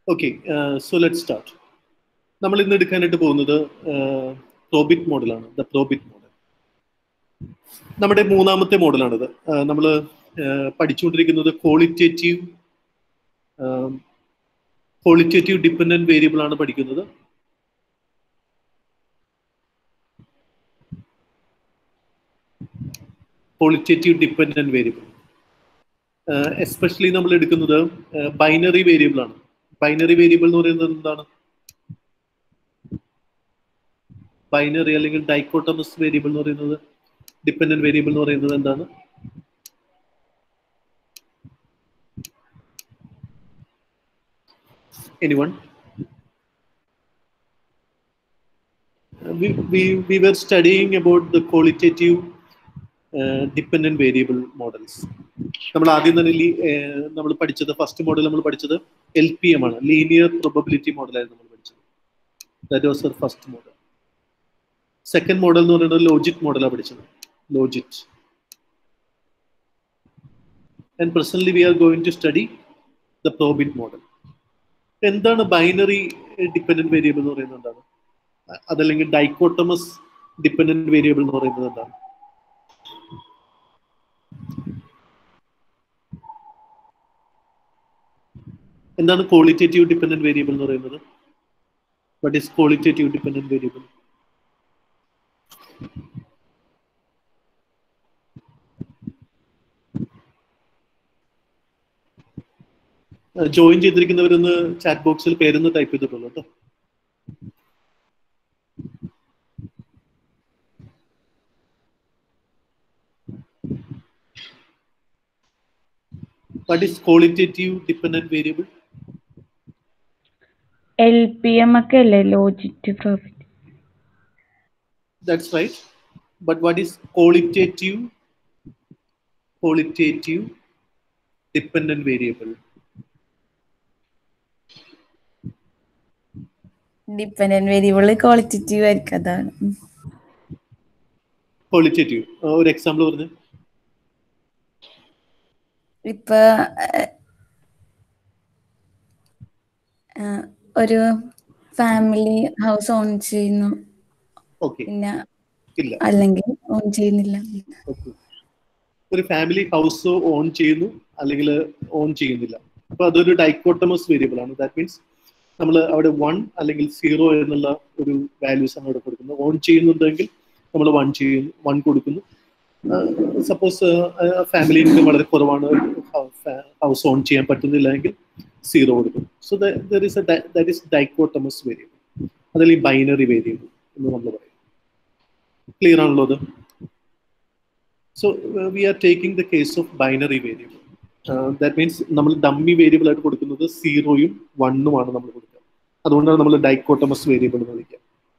Okay, so let's start. നമ്മൾ ഇന്ന് എടുക്കാനായിട്ട് പോകുന്നത് പ്രോബിറ്റ് മോഡലാണ്, ദ പ്രോബിറ്റ് മോഡൽ. നമ്മുടെ മൂന്നാമത്തെ മോഡലാണിത്. നമ്മൾ പഠിച്ചുകൊണ്ടിരിക്കുന്നത് ക്വാളിറ്റേറ്റീവ് ഡിപ്പെൻഡന്റ് വേരിയബിൾ ആണ് പഠിക്കുന്നത്. ക്വാളിറ്റേറ്റീവ് ഡിപ്പെൻഡന്റ് വേരിയബിൾ എസ്പെഷ്യലി നമ്മൾ എടുക്കുന്നത് ബൈനറി വേരിയബിൾ ആണ്. ബൈനറി വേരിയബിൾ എന്ന് പറയുന്നത് എന്താണ്? ബൈനറി അല്ലെങ്കിൽ ഡൈക്കോട്ടമസ് വേരിയബിൾ എന്ന് പറയുന്നത്, ഡിപ്പെൻഡന്റ് വേരിയബിൾ എന്ന് പറയുന്നത് എന്താണ്? Anyone? We were studying about the qualitative dependent variable models. നമ്മൾ ആദ്യം തന്നെ നമ്മൾ പഠിച്ചത് ഫസ്റ്റ് മോഡൽ നമ്മൾ പഠിച്ചത് LPM ആണ്, ലീനിയർ പ്രോബബിലിറ്റി മോഡലായിരുന്നു നമ്മൾ പഠിച്ചത്. That was our first model. Second model എന്ന് പറയുന്നത് ലോജിറ്റ് മോഡലാണ് പഠിച്ചത്, logit. And presently we are going to study the probit model. എന്താണ് ബൈനറി ഡിപ്പെൻഡന്റ് വേരിയബിൾ എന്ന് പറയുന്നത്? എന്താണ്? അതല്ലെങ്കിൽ ഡൈക്കോട്ടമസ് ഡിപ്പെൻഡന്റ് വേരിയബിൾ എന്ന് പറയുന്നത് എന്താണ്? എന്താണ് ക്വാളിറ്റേറ്റീവ് ഡിപ്പെൻഡന്റ് വേരിയബിൾ എന്ന് പറയുന്നത്? What is qualitative dependent variable? Join ചെയ്തിരിക്കുന്നവരൊന്ന് ചാറ്റ് ബോക്സിൽ പേരൊന്ന് ടൈപ്പ് ചെയ്തിട്ടുള്ളൂ കേട്ടോ. What is qualitative dependent variable? LPM ഒക്കെ അല്ലേ, logit probit. That's right. But what is qualitative dependent variable? Dependent variable qualitative ആയിരിക്കും. അതാണ് ക്വാളിറ്റേറ്റീവ്. ഒരു എക്സാമ്പിൾ പറഞ്ഞു. ഇപ്പൊ ഒരു ഫാമിലി ഹൗസ് ഓൺ ചെയ്യുന്നു, പിന്നെ അല്ലെങ്കിൽ ഓൺ ചെയ്യുന്നില്ല. ഒരു ഫാമിലി ഹൗസ് ഓൺ ചെയ്യുന്നു അല്ലെങ്കിൽ ഓൺ ചെയ്യുന്നില്ല, അപ്പൊ അതൊരു ഡൈക്കോട്ടമസ് വേരിയബിൾ ആണ്. ദാറ്റ് മീൻസ് നമ്മൾ അവിടെ 1 അല്ലെങ്കിൽ 0 എന്നുള്ള ഒരു വാല്യൂസ് ആണ് അവിടെ കൊടുക്കുന്നത്. ഓൺ ചെയ്യുന്നുണ്ടെങ്കിൽ നമ്മൾ 1 കൊടുക്കുന്നു. സപ്പോസ് ഫാമിലി ഇൻകം വളരെ കുറവാണ്, ഹൗസ് ഓൺ ചെയ്യാൻ പറ്റുന്നില്ല എങ്കിൽ 0 കൊടുക്കും. So that is dichotomous variable, അതല്ലെങ്കിൽ ബൈനറി വേരിയബിൾ എന്ന് നമ്മൾ പറയും. ക്ലിയർ ആണല്ലോ അത്? So we are taking the case of binary variable. That means നമ്മൾ ഡമ്മി വേരിയബിൾ ആയിട്ട് കൊടുക്കുന്നത് 0യും 1ഉം ആണ് നമ്മൾ കൊടുക്കുക. അതുകൊണ്ടാണ് നമ്മൾ ഡൈക്കോട്ടമസ് വേരിയബിൾ എന്ന് വിളിക്കുക.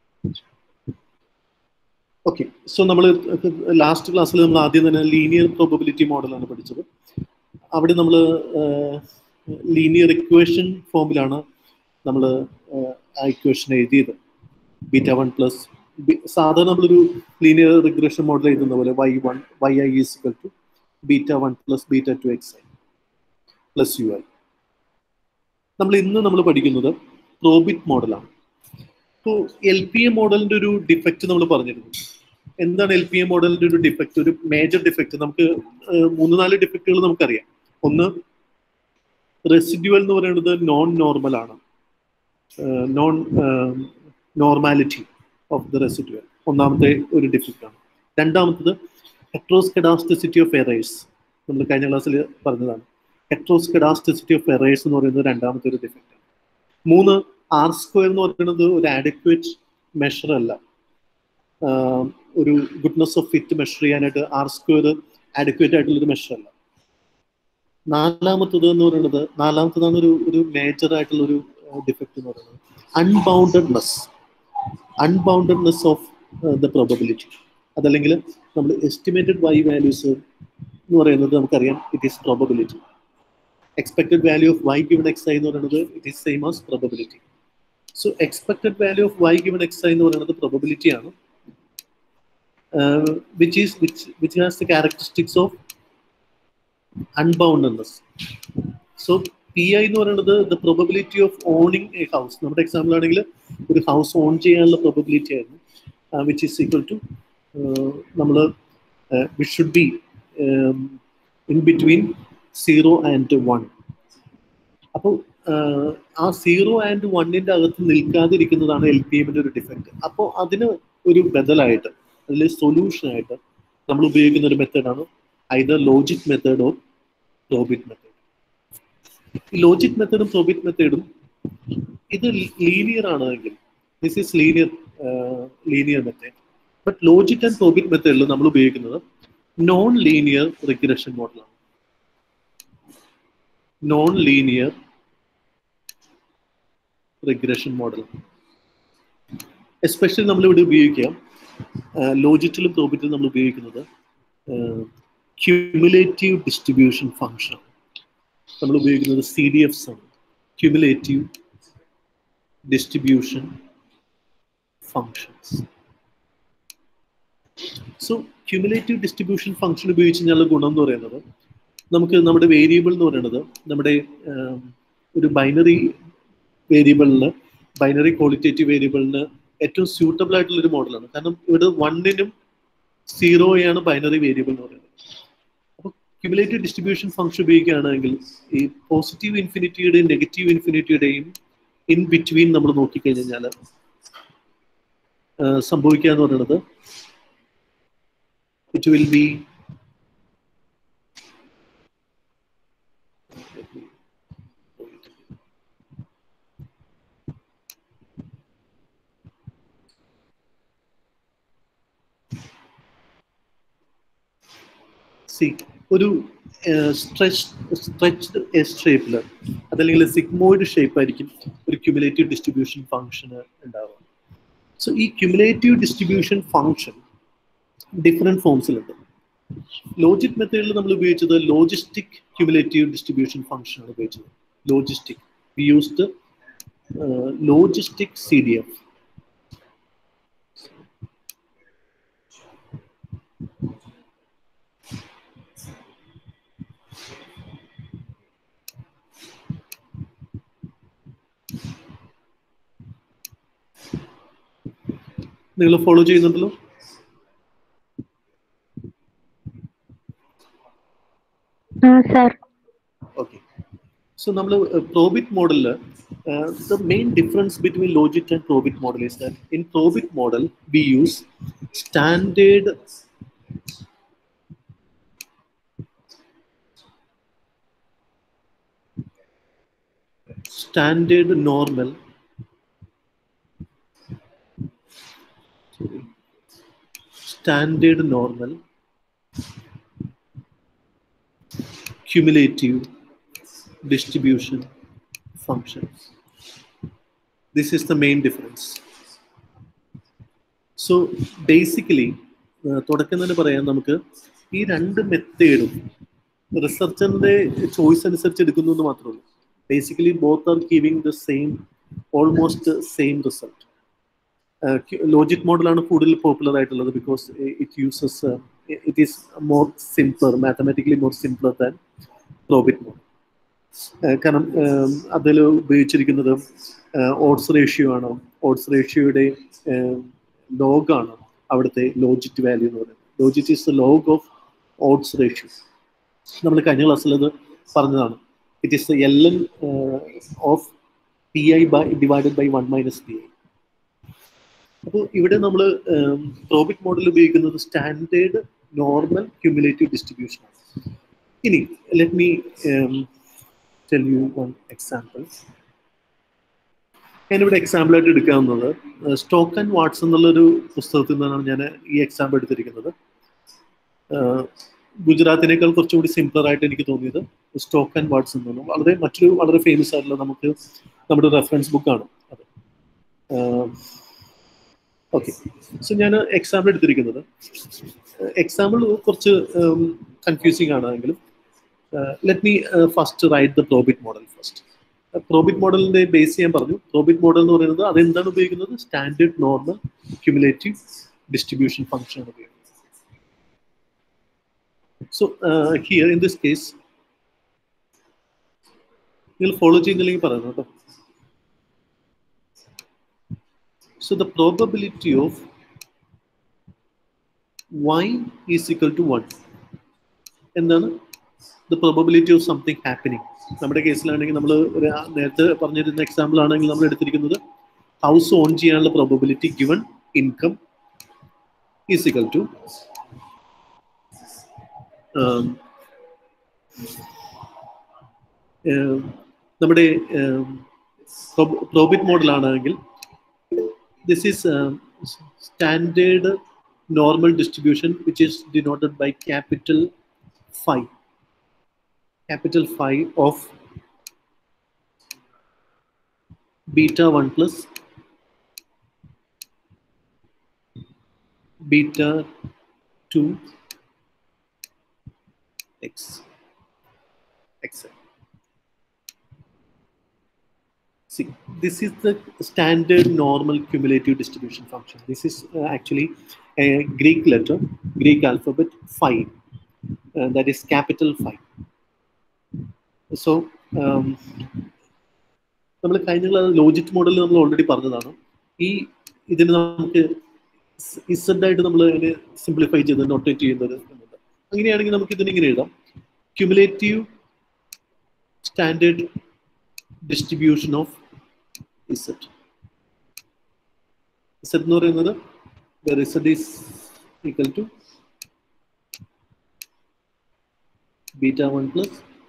ഓക്കെ, സോ നമ്മൾ ലാസ്റ്റ് ക്ലാസ്സിൽ നമ്മൾ ആദ്യം തന്നെ ലീനിയർ പ്രോബബിലിറ്റി മോഡലാണ് പഠിച്ചത്. അവിടെ നമ്മൾ ലീനിയർ ഇക്വേഷൻ ഫോമിലാണ് നമ്മൾ ആ ഇക്വേഷൻ എഴുതിയത്. β1 പ്ലസ് സാധാരണ നമ്മളൊരു ലീനിയർ റിഗ്രഷൻ മോഡൽ എഴുതുന്ന പോലെ yi is equal to β1 plus β2 xi plus ui. നമ്മൾ പഠിക്കുന്നത് പ്രോബിറ്റ് മോഡലാണ്. ഇപ്പോൾ LPM മോഡലിന്റെ ഒരു ഡിഫക്റ്റ് നമ്മൾ പറഞ്ഞിരുന്നു. എന്താണ് LPM മോഡലിന്റെ ഒരു ഡിഫക്റ്റ്? ഒരു മേജർ ഡിഫക്റ്റ് നമുക്ക് 3-4 ഡിഫക്റ്റുകൾ നമുക്കറിയാം. ഒന്ന്, റെസിഡ്യുവൽ എന്ന് പറയുന്നത് നോൺ നോർമൽ ആണ്, നോർമാലിറ്റി ഓഫ് ദ റെസിഡ്യുവൽ ഒന്നാമത്തെ ഒരു ഡിഫക്റ്റ് ആണ്. രണ്ടാമത്തത് ഹെട്രോസ്കെഡാസ്റ്റിസിറ്റി ഓഫ് എറേഴ്സ്, നമ്മൾ കഴിഞ്ഞ ക്ലാസ്സിൽ പറഞ്ഞതാണ്. ഹെട്രോസ്കെഡാസ്റ്റിസിറ്റി ഓഫ് എറേഴ്സ് എന്ന് പറയുന്നത് രണ്ടാമത്തെ ഒരു ഡിഫക്റ്റ് ആണ്. 3, R² എന്ന് പറയുന്നത് ഒരു ആഡക്വേറ്റ് മെഷർ അല്ല. ഒരു ഗുഡ്നെസ് ഓഫ് ഫിറ്റ് മെഷർ ചെയ്യാനായിട്ട് R² ആഡക്വേറ്റ് ആയിട്ടുള്ളൊരു മെഷർ അല്ല. നാലാമത്തതാണ് ഒരു മേജർ ആയിട്ടുള്ള ഒരു ഡിഫക്റ്റ് എന്ന് പറയുന്നത് അൺബൗണ്ടഡ്നെസ് ഓഫ് ദ പ്രോബബിലിറ്റി. അതല്ലെങ്കിൽ നമ്മൾ എസ്റ്റിമേറ്റഡ് y വാല്യൂസ് എന്ന് പറയുന്നത് നമുക്കറിയാം, it is probability. Expected value of y given xi എന്ന് പറയുന്നത് it is same as probability. So expected value of y given xi എന്ന് പറയുന്നത് പ്രോബബിലിറ്റി ആണ്, which has the characteristics of unboundedness. So PI എന്ന് പറയുന്നത് the probability of owning a house. നമ്മുടെ example ആണെങ്കിൽ ഒരു ഹൗസ് ഓൺ ചെയ്യാനുള്ള പ്രോബബിലിറ്റി ആയിരുന്നു, വിച്ച് ഈസ് ഈക്വൽ ടു നമ്മൾ which should be in between 0 and 1. അപ്പോൾ ആ 0 and 1 അകത്ത് നിൽക്കാതിരിക്കുന്നതാണ് LPMന്റെ ഒരു ഡിഫക്റ്റ്. അപ്പോൾ അതിന് ഒരു ബദലായിട്ട്, അതിൽ സൊല്യൂഷനായിട്ട് നമ്മൾ ഉപയോഗിക്കുന്ന ഒരു മെത്തേഡാണ് either logic method or probit method. ഈ ലോജിക് മെത്തേഡും പ്രോബിറ്റ് മെത്തേഡും ഇത് ലീനിയർ ആണെങ്കിൽ this is linear method. But logic and probit മെത്തേഡിൽ നമ്മൾ ഉപയോഗിക്കുന്നത് നോൺ ലീനിയർ റിഗ്രഷൻ മോഡലാണ്. Non linear regression model especially നമ്മളിവിടെ ഉപയോഗിക്കാം. ലോജിക്കിലും പ്രോബിറ്റിലും നമ്മൾ ഉപയോഗിക്കുന്നത് ക്യുമുലേറ്റീവ് ഡിസ്ട്രിബ്യൂഷൻ ഫംഗ്ഷൻ. നമ്മൾ ഉപയോഗിക്കുന്നത് CDFs ആണ്, cumulative distribution functions. So cumulative distribution function ഉപയോഗിച്ച് കഴിഞ്ഞാൽ ഗുണം എന്ന് പറയുന്നത്, നമുക്ക് നമ്മുടെ വേരിയബിൾ എന്ന് പറയുന്നത് നമ്മുടെ ഒരു ബൈനറി വേരിയബിളിന്, ബൈനറി ക്വാളിറ്റേറ്റീവ് വേരിയബിളിന് ഏറ്റവും സ്യൂട്ടബിൾ ആയിട്ടുള്ള ഒരു മോഡലാണ്. കാരണം ഇവിടെ 1നും 0യാണ് ബൈനറി വേരിയബിൾ എന്ന് പറയുന്നത്. അപ്പോൾ ക്യുമുലേറ്റീവ് ഡിസ്ട്രിബ്യൂഷൻ ഫംഗ്ഷൻ ഉപയോഗിക്കുകയാണെങ്കിൽ ഈ പോസിറ്റീവ് ഇൻഫിനിറ്റിയുടെയും നെഗറ്റീവ് ഇൻഫിനിറ്റിയുടെയും ഇൻ ബിറ്റ്വീൻ നമ്മൾ നോക്കിക്കഴിഞ്ഞാൽ സംഭവിക്കുക എന്ന് പറയുന്നത് ഇറ്റ് വിൽ ബി ഒരു സ്ട്രെച്ച്ഡ് എസ് ഷേപ്പിൽ അതല്ലെങ്കിൽ സിഗ്മോയിഡ് ഷേപ്പ് ആയിരിക്കും ഒരു ക്യുമുലേറ്റീവ് ഡിസ്ട്രിബ്യൂഷൻ ഫംഗ്ഷന് ഉണ്ടാവുക. സോ ഈ ക്യുമുലേറ്റീവ് ഡിസ്ട്രിബ്യൂഷൻ ഫംഗ്ഷൻ ഡിഫറെൻറ്റ് ഫോംസിലുണ്ട്. ലോജിക് മെത്തേഡിൽ നമ്മൾ ഉപയോഗിച്ചത് ലോജിസ്റ്റിക് ക്യുമുലേറ്റീവ് ഡിസ്ട്രിബ്യൂഷൻ ഫംഗ്ഷൻ ആണ് ഉപയോഗിച്ചത്. Logistic we used logistic CDF. നിങ്ങൾ ഫോളോ ചെയ്യുന്നുണ്ടല്ലോ? ഓക്കെ. സോ നമ്മൾ പ്രോബിറ്റ് മോഡലിൽ the main difference between logic and probit model is that in probit model we use standard normal cumulative distribution functions. This is the main difference. So basically തുടക്കം തന്നെ പറയാം, നമുക്ക് ഈ രണ്ട് മെത്തേഡും റിസർച്ചറിന്റെ choice അനുസരിച്ച് എടുക്കുന്നു എന്ന് മാത്രമല്ല, basically both are giving the same, almost same result. Logic മോഡലാണ് കൂടുതൽ പോപ്പുലർ ആയിട്ടുള്ളത് because it is more simpler, mathematically more simpler than probit model. കാരണം അതിൽ ഉപയോഗിച്ചിരിക്കുന്നത് ഓഡ്സ് റേഷ്യോ ആണ്. ഓഡ്സ് റേഷ്യോയുടെ ലോഗാണ് അവിടുത്തെ ലോജിറ്റ് വാല്യൂ എന്ന് പറയുന്നത്. Logit is the log of odds ratio. നമ്മൾ കഴിഞ്ഞ ക്ലാസ്സിൽ അത് പറഞ്ഞതാണ്. It is the ln of PI divided by 1 - PI. അപ്പോൾ ഇവിടെ നമ്മൾ പ്രോബിറ്റ് മോഡൽ ഉപയോഗിക്കുന്നത് സ്റ്റാൻഡേർഡ് നോർമൽ ക്യുമുലേറ്റീവ് ഡിസ്ട്രിബ്യൂഷൻ ആണ്. ഇനി let me tell you one example. ഞാനിവിടെ എക്സാമ്പിൾ ആയിട്ട് എടുക്കാവുന്നത് സ്റ്റോക്ക് ആൻഡ് വാട്സ് എന്നുള്ളൊരു പുസ്തകത്തിൽ നിന്നാണ് ഞാൻ ഈ എക്സാമ്പിൾ എടുത്തിരിക്കുന്നത്. ഗുജറാത്തിനേക്കാൾ കുറച്ചുകൂടി സിംപ്ലർ ആയിട്ട് എനിക്ക് തോന്നിയത് സ്റ്റോക്ക് ആൻഡ് വാട്സ് എന്നാണ്. മറ്റൊരു വളരെ ഫേമസ് ആയിട്ടുള്ള നമ്മുടെ റെഫറൻസ് ബുക്കാണ് അത്. ഓക്കെ, സോ ഞാൻ എക്സാമ്പിൾ എടുത്തിരിക്കുന്നത്, എക്സാമ്പിൾ കുറച്ച് കൺഫ്യൂസിങ് ആണെങ്കിലും let me first write the probit model first. Probit മോഡലിന്റെ ബേസ് ചെയ്യാൻ പറഞ്ഞു. പ്രോബിറ്റ് മോഡൽ എന്ന് പറയുന്നത് അതെന്താണ് ഉപയോഗിക്കുന്നത്? Standard normal cumulative distribution function ആണ് ഉപയോഗിക്കുന്നത്. So here in this case നിങ്ങൾ ഫോളോ ചെയ്യുന്നില്ലെങ്കിൽ പറയുന്നു കേട്ടോ. So the probability of y is equal to 1. എന്താണ്? The probability of something happening. നമ്മുടെ കേസിലാണെങ്കിൽ നമ്മൾ ഒരു നേരത്തെ പറഞ്ഞിരുന്ന എക്സാമ്പിൾ ആണെങ്കിൽ നമ്മൾ എടുത്തിരിക്കുന്നത് ഹൗസ് ഓൺ ചെയ്യാനുള്ള probability given income is equal to നമ്മുടെ probit മോഡലാണെങ്കിൽ this is standard normal distribution which is denoted by capital phi of beta 1 plus beta 2 x. See, this is the standard normal cumulative distribution function. This is actually a Greek letter, Greek alphabet phi, that is capital phi. So, നമ്മൾ കഴിഞ്ഞ logic മോഡലിൽ നമ്മൾ already പറഞ്ഞതാണ്. ഈ ഇതിന് നമുക്ക് Z ആയിട്ട് നമ്മൾ അതിനെ സിംപ്ലിഫൈ ചെയ്ത് നോട്ടേറ്റ് ചെയ്യുന്നത്. അങ്ങനെയാണെങ്കിൽ നമുക്ക് ഇതിന് ഇങ്ങനെ എഴുതാം: cumulative standard distribution of Z. Z എന്ന് പറയുന്നത് where Z is equal to beta 1 plus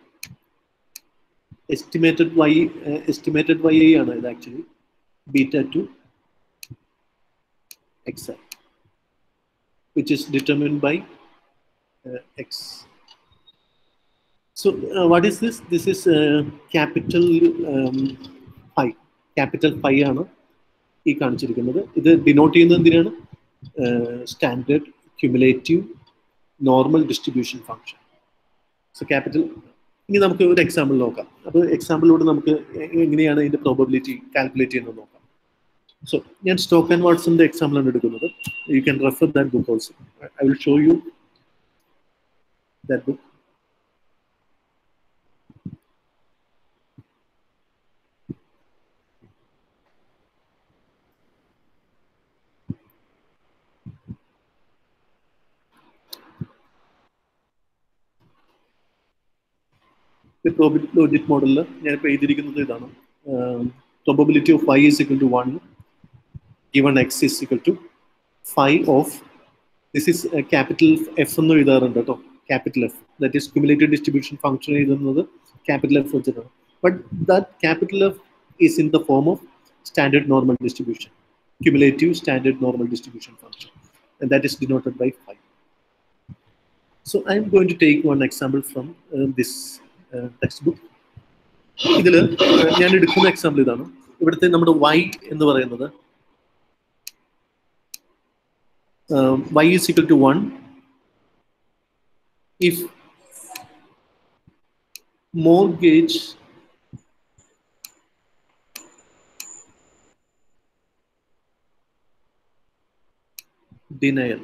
estimated yi ആണ് ഇത് actually beta 2 xi which is determined by x. So what is this? This is capital phi. Capital phi ആണ് ഈ കാണിച്ചിരിക്കുന്നത്. ഇത് denote ചെയ്യുന്നത് എന്തിനാണ്? Standard cumulative normal distribution function. So capital. ഇനി നമുക്ക് ഒരു എക്സാമ്പിൾ നോക്കാം. അപ്പോൾ എക്സാമ്പിളിലൂടെ നമുക്ക് എങ്ങനെയാണ് ഇതിന്റെ പ്രോബബിലിറ്റി കാൽക്കുലേറ്റ് ചെയ്യുന്നത് നോക്കാം. സോ ഞാൻ സ്റ്റോക്ക് ആൻഡ് വാട്സന്റെ എക്സാമ്പിൾ ആണ് എടുക്കുന്നത്. You can refer that book also. I will show you that book. Probability logic മോഡലിൽ ഞാനിപ്പോൾ എഴുതിയിരിക്കുന്നത് ഇതാണ്. പ്രോബബിലിറ്റി of y is equal to 1 given x is equal to phi of, this is capital F എന്ന് എഴുതാറുണ്ട് കേട്ടോ, capital F, that is cumulative distribution function എഴുതുന്നത് capital F വെച്ചിട്ടാണ്. But that capital F is in the form of standard normal distribution, cumulative standard normal distribution function, and that is denoted by phi. So I am going to take one example from this textbook. ഇതിൽ ഞാൻ എടുക്കുന്ന example ഇതാണ്. ഇവിടുത്തെ നമ്മുടെ y എന്ന് പറയുന്നത് y is equal to 1 if mortgage denial.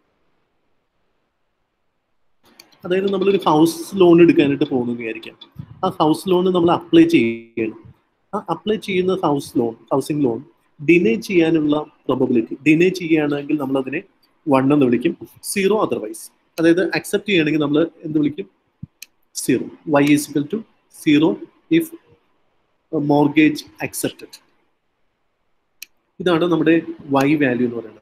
അതായത് നമ്മളൊരു ഹൗസ് ലോൺ എടുക്കാനായിട്ട് പോകുന്നത് വിചാരിക്കാം. ആ ഹൗസ് ലോൺ നമ്മൾ അപ്ലൈ ചെയ്യണം. ആ അപ്ലൈ ചെയ്യുന്ന ഹൗസിംഗ് ലോൺ ഡിനേ ചെയ്യാനുള്ള പ്രോബബിലിറ്റി, ഡിനേ ചെയ്യുകയാണെങ്കിൽ നമ്മൾ അതിനെ 1 എന്ന് വിളിക്കും, 0 അതർവൈസ്. അതായത് അക്സെപ്റ്റ് ചെയ്യണമെങ്കിൽ നമ്മൾ എന്ത് വിളിക്കും? 0. y is equal to 0 if mortgage accepted. ഇതാണ് നമ്മുടെ y വാല്യൂ എന്ന് പറയുന്നത്.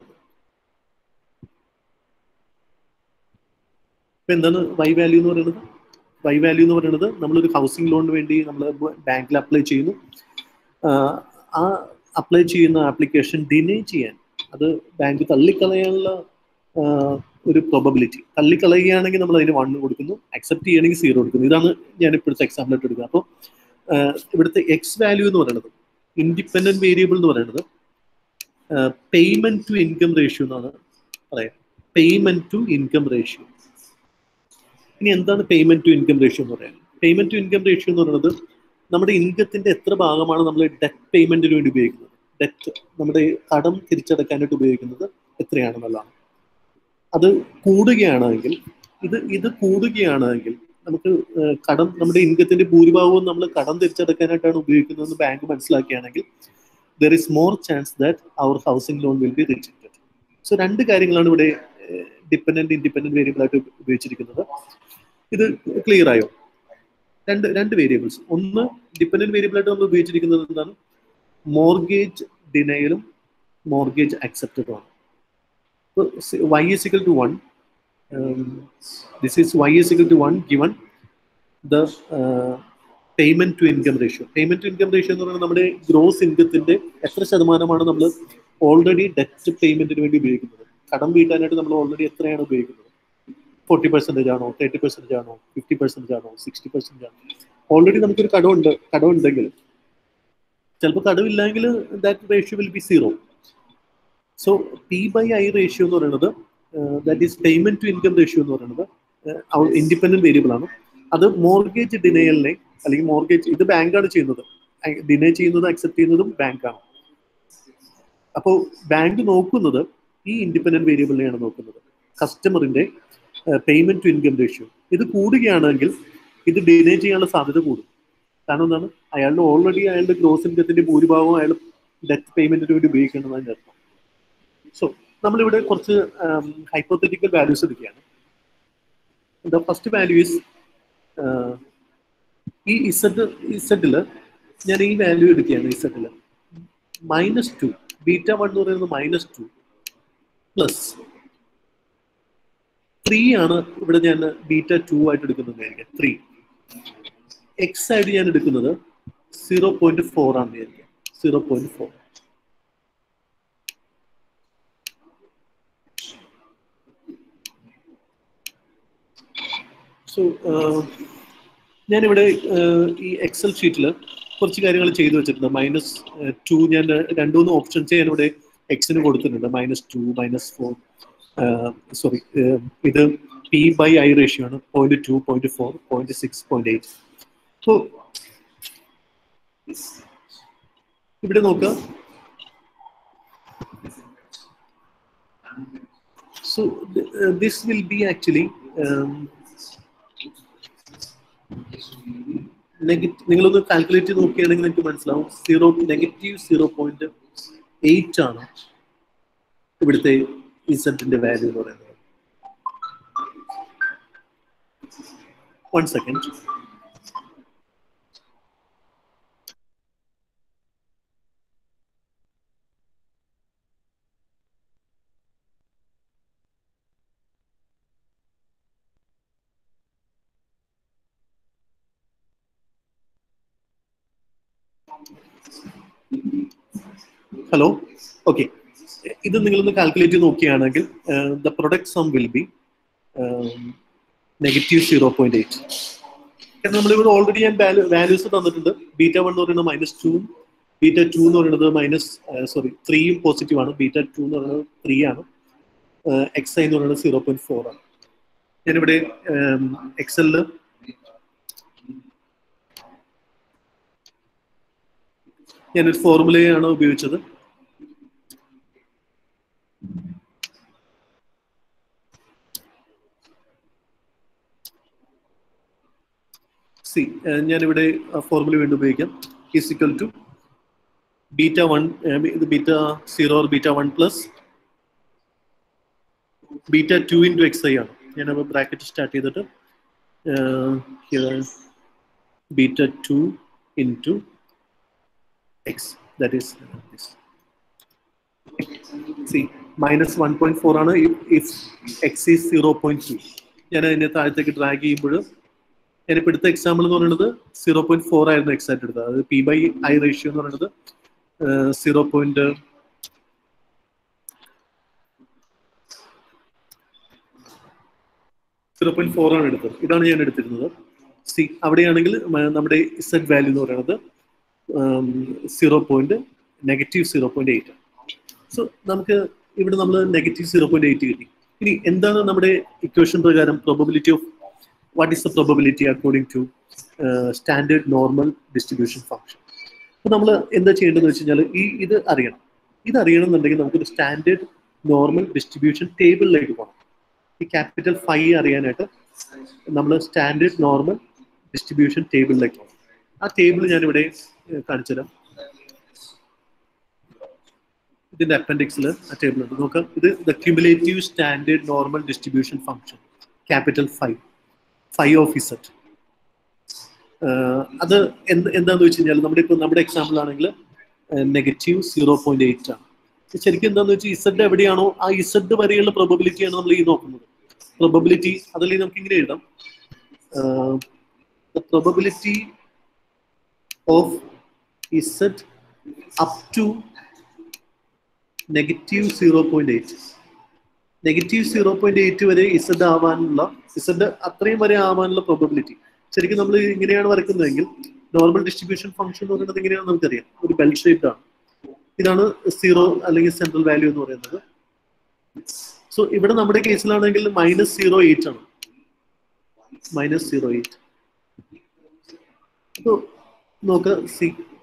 ഇപ്പൊ എന്താണ് y വാല്യൂ എന്ന് പറയുന്നത്? y വാല്യൂ എന്ന് പറയുന്നത് നമ്മളൊരു ഹൗസിംഗ് ലോണിന് വേണ്ടി നമ്മൾ ബാങ്കിൽ അപ്ലൈ ചെയ്യുന്നു. ആ അപ്ലൈ ചെയ്യുന്ന ആപ്ലിക്കേഷൻ ഡിനേ ചെയ്യാൻ, അത് ബാങ്ക് തള്ളിക്കളയാനുള്ള ഒരു പ്രോബബിലിറ്റി. തള്ളിക്കളയുകയാണെങ്കിൽ നമ്മൾ അതിന് 1 കൊടുക്കുന്നു, അക്സെപ്റ്റ് ചെയ്യണമെങ്കിൽ 0 കൊടുക്കുന്നു. ഇതാണ് ഞാൻ ഇപ്പോഴത്തെ എക്സാമ്പിൾ ആയിട്ട് എടുക്കുന്നത്. അപ്പോൾ ഇവിടുത്തെ എക്സ് വാല്യൂ എന്ന് പറയുന്നത്, ഇൻഡിപെൻഡന്റ് വേരിയബിൾ എന്ന് പറയുന്നത് പേയ്മെന്റ് ടു ഇൻകം റേഷ്യോ എന്നാണ് പറയാം. Payment to income ratio. ഇനി എന്താണ് പേയ്മെന്റ് ടു ഇൻകം റേഷ്യോ എന്ന് പറയുന്നത്? പേയ്മെന്റ് ടു ഇൻകം റേഷ്യോ എന്ന് പറയുന്നത് നമ്മുടെ ഇൻകത്തിന്റെ എത്ര ഭാഗമാണ് നമ്മൾ ഡെറ്റ് പേയ്മെന്റിന് വേണ്ടി ഉപയോഗിക്കുന്നത്, ഡെറ്റ് നമ്മുടെ കടം തിരിച്ചടക്കാനായിട്ട് ഉപയോഗിക്കുന്നത് എത്രയാണെന്നുള്ളതാണ്. അത് കൂടുകയാണെങ്കിൽ, ഇത് കൂടുകയാണെങ്കിൽ നമുക്ക് കടം നമ്മുടെ ഇൻകത്തിന്റെ ഭൂരിഭാഗവും നമ്മൾ കടം തിരിച്ചടക്കാനായിട്ടാണ് ഉപയോഗിക്കുന്നതെന്ന് ബാങ്ക് മനസ്സിലാക്കുകയാണെങ്കിൽ there is more chance that our housing loan will be rejected. So രണ്ട് കാര്യങ്ങളാണ് ഇവിടെ ഡിപ്പെൻഡന്റ് ഇൻഡിപെൻഡന്റ് വേരിയബിൾ ആയിട്ട് ഉപയോഗിച്ചിരിക്കുന്നത്. ഇത് ക്ലിയർ ആയോ? രണ്ട് വേരിയബിൾസ്. ഒന്ന് ഡിപ്പെൻഡന്റ് വേരിയബിൾ ആയിട്ട് നമ്മൾ ഉപയോഗിച്ചിരിക്കുന്നത് എന്താണ്? മോർഗേജ് ഡിനയലും മോർഗേജ് അക്സെപ്റ്റഡും ആണ്. y is equal to 1. This is y is equal to 1 given the payment to income ratio. Payment to income ratio എന്ന് പറയുന്നത് നമ്മുടെ ഗ്രോസ് ഇൻകത്തിന്റെ എത്ര ശതമാനമാണ് നമ്മൾ ഓൾറെഡി ഡെറ്റ് പേയ്മെന്റിന് വേണ്ടി ഉപയോഗിക്കുന്നത്. കടം വീട്ടാനായിട്ട് നമ്മൾ ഓൾറെഡി എത്രയാണ് ഉപയോഗിക്കുന്നത്? 40% ആണോ, 30% ആണോ, 50% ആണോ, 60% ആണോ? ഓൾറെഡി നമുക്കൊരു കടം ഉണ്ടെങ്കിൽ ചിലപ്പോൾ കടമില്ലെങ്കിൽ that ratio will be 0. So P/I ratio എന്ന് പറയുന്നത് that is payment to income ratio എന്ന് പറയുന്നത് ഇൻഡിപെൻഡന്റ് വേരിയബിൾ ആണ്. അത് മോർഗേജ് ഡിനയലിനെ അല്ലെങ്കിൽ മോർഗേജ് ഇത് ബാങ്കാണ് ചെയ്യുന്നത്, ഡിനേ ചെയ്യുന്നത് അക്സെപ്റ്റ് ചെയ്യുന്നതും ബാങ്കാണ്. അപ്പോൾ ബാങ്ക് നോക്കുന്നത് ഈ ഇൻഡിപെൻഡന്റ് വേരിയബിളിനെയാണ് നോക്കുന്നത്, കസ്റ്റമറിന്റെ പേയ്മെന്റ് ടു ഇൻകം റേഷ്യോ. ഇത് കൂടുകയാണെങ്കിൽ ഇത് ഡിനേ ചെയ്യാനുള്ള സാധ്യത കൂടും. കാരണം എന്താണ്? അയാളുടെ ഓൾറെഡി അയാളുടെ ഗ്രോസ് ഇൻകത്തിന്റെ ഭൂരിഭാഗവും അയാൾ ഡെറ്റ് പേയ്മെന്റിന് വേണ്ടി ഉപയോഗിക്കേണ്ടതാണ് അർത്ഥം. സോ നമ്മളിവിടെ കുറച്ച് ഹൈപ്പോത്തറ്റിക്കൽ വാല്യൂസ് എടുക്കുകയാണ്. ദ ഫസ്റ്റ് വാല്യൂ ഈസ് ഈ ഇസഡില് ഞാൻ ഈ വാല്യൂ എടുക്കുകയാണ്. ഇസഡില് -2 β1 എന്ന് പറയുന്നത് -2 പ്ലസ് 3 ആണ്. ഇവിടെ ഞാൻ β2 ആയിട്ട് എടുക്കുന്നത് 3. എക്സ് ആയിട്ട് ഞാൻ എടുക്കുന്നത് 0.4 ആണ്. 0.4. സോ ഞാനിവിടെ ഈ എക്സൽ ഷീറ്റിൽ കുറച്ച് കാര്യങ്ങൾ ചെയ്തു വെച്ചിട്ടുണ്ട്. -2 ഞാൻ 2-3 ഓപ്ഷൻസ് ഞാനിവിടെ എക്സിന് കൊടുത്തിട്ടുണ്ട്. -2, -4, സോറി ഇത് P/I റേഷ്യോ ആണ്. 0.2, 0.4, 0.6, 0.8. സോ ഇവിടെ നോക്കുക. So this will be actually നിങ്ങളൊന്ന് കാൽക്കുലേറ്റ് ചെയ്ത് നോക്കുകയാണെങ്കിൽ നിങ്ങൾക്ക് മനസ്സിലാവും -0.8 ആണ് ഇവിടുത്തെ ഇസഡിന്റെ വാല്യൂ എന്ന് പറയുന്നത്. 1 second. Hello, okay. ഇത് നിങ്ങളൊന്ന് കാൽക്കുലേറ്റ് ചെയ്ത് നോക്കുകയാണെങ്കിൽ the product sum will be -0.8. കാരണം നമ്മളിവിടെ ഓൾറെഡി ഞാൻ വാല്യൂസ് തന്നിട്ടുണ്ട്. β1 എന്ന് പറയുന്നത് -2, β2 എന്ന് പറയുന്നത് 3 പോസിറ്റീവ് ആണ്, β2 എന്ന് പറയുന്നത് 3 ആണ്, xi എന്ന് പറയുന്നത് 0.4 ആണ്. ഞാനിവിടെ എക്സലില് ഞാനൊരു ഫോർമുലയാണ് ഉപയോഗിച്ചത്. ഞാനിവിടെ ഫോർമുല വീണ്ടും ഉപയോഗിക്കാം. ഈസ് ഈക്വൽ ടു β1 ഇത് β0 or β1 പ്ലസ് β2 ഇൻറ്റു xi ആണ്. ഞാൻ ബ്രാക്കറ്റ് സ്റ്റാർട്ട് ചെയ്തിട്ട് β2 into x, that is this. See, -1.4 ആണ് if x is 0.2. ഞാൻ അതിനെ താഴത്തേക്ക് ഡ്രാഗ് ചെയ്യുമ്പോൾ ഞാനിപ്പോൾ എടുത്ത എക്സാമ്പിൾ എന്ന് പറയുന്നത് 0.4 ആയിരുന്നു എക്സ് ആയിട്ട് എടുത്തത്. അത് P/I റേഷ്യോ എന്ന് പറയുന്നത് 0.4 ആണ് എടുത്തത്. ഇതാണ് ഞാൻ എടുത്തിരുന്നത്. സി അവിടെയാണെങ്കിൽ നമ്മുടെ ഇസഡ് വാല്യൂ എന്ന് പറയുന്നത് -0.8. സോ നമുക്ക് ഇവിടെ നമ്മൾ -0.8 കിട്ടി. ഇനി എന്താണ് നമ്മുടെ ഇക്വേഷൻ പ്രകാരം probability of what is the probability according to standard normal distribution function? അപ്പോൾ നമ്മൾ എന്താ ചെയ്യേണ്ടതെന്ന് വെച്ച് കഴിഞ്ഞാൽ ഇത് അറിയണം. എന്നുണ്ടെങ്കിൽ നമുക്കൊരു സ്റ്റാൻഡേർഡ് നോർമൽ ഡിസ്ട്രിബ്യൂഷൻ ടേബിളിലേക്ക് പോകണം. ഈ ക്യാപിറ്റൽ ഫൈ അറിയാനായിട്ട് നമ്മൾ സ്റ്റാൻഡേർഡ് നോർമൽ ഡിസ്ട്രിബ്യൂഷൻ ടേബിളിലേക്ക്. ആ ടേബിൾ ഞാനിവിടെ കാണിച്ചു തരാം. ഇതിന്റെ അപ്പൻഡിക്സിൽ ആ ടേബിൾ ഉണ്ട്. നോക്കാം. ഇത് the cumulative standard normal distribution function capital 5 of Z. അത് എന്താന്ന് വെച്ച് കഴിഞ്ഞാൽ നമ്മുടെ എക്സാമ്പിൾ ആണെങ്കിൽ -0.8 ആണ്. ശരിക്കും എന്താന്ന് വെച്ചാൽ ഇസഡ് എവിടെയാണോ ആ ഇസഡ് വരെയുള്ള പ്രോബബിലിറ്റിയാണ് നമ്മൾ ഈ നോക്കുന്നത്. പ്രോബബിലിറ്റി അതല്ലെങ്കിൽ നമുക്ക് ഇങ്ങനെ എഴുതാം. The probability of z up to -0.8. -0.8 വരെ z ആവാനുള്ള അത്രയും വരെ ആവാനുള്ള പ്രോബബിലിറ്റി. ശരിക്കും നമ്മൾ ഇങ്ങനെയാണ് വരയ്ക്കുന്നതെങ്കിൽ നോർമൽ ഡിസ്ട്രിബ്യൂഷൻ ഫംഗ്ഷൻ എന്ന് പറയുന്നത് എങ്ങനെയാണെന്ന് നമുക്കറിയാം. ഒരു ബെൽ ഷേപ്ഡ് ആണ്. ഇതാണ് 0 അല്ലെങ്കിൽ സെൻട്രൽ വാല്യൂ എന്ന് പറയുന്നത്. സോ ഇവിടെ നമ്മുടെ കേസിലാണെങ്കിൽ -0.8 ആണ്. -0.8. അപ്പോൾ നോക്ക് സി,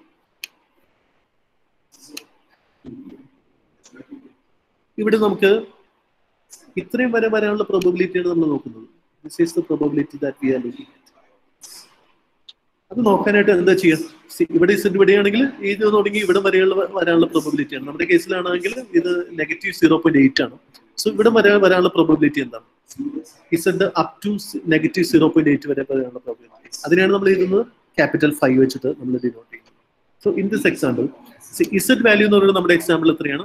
ഇവിടെ നമുക്ക് ഇത്രയും വരെ വരാനുള്ള പ്രോബബിലിറ്റിയാണ് നമ്മൾ നോക്കുന്നത്. This is the probability that we are looking at. അത് നോക്കാനായിട്ട് എന്താ ചെയ്യുക? ഇവിടെ ഇസഡ് ഇവിടെയാണെങ്കിൽ ഇത് തുടങ്ങി ഇവിടെ വരാനുള്ള പ്രോബബിലിറ്റിയാണ്. നമ്മുടെ കേസിലാണെങ്കിൽ ഇത് -0.8 ആണ്. സോ ഇവിടെ വരാനുള്ള പ്രോബബിലിറ്റി എന്താണ്? ഇസഡ് അപ് ടു -0.8 വരെ വരാനുള്ള പ്രോബബിലിറ്റി. അതിനാണ് നമ്മൾ എഴുതുന്നത് ക്യാപിറ്റൽ 5 വെച്ചിട്ട് നമ്മൾ ഡിനോട്ട് ചെയ്യുന്നത്. So in this example Z value എന്ന് പറയുന്നത് നമ്മുടെ എക്സാമ്പിൾ എത്രയാണ്?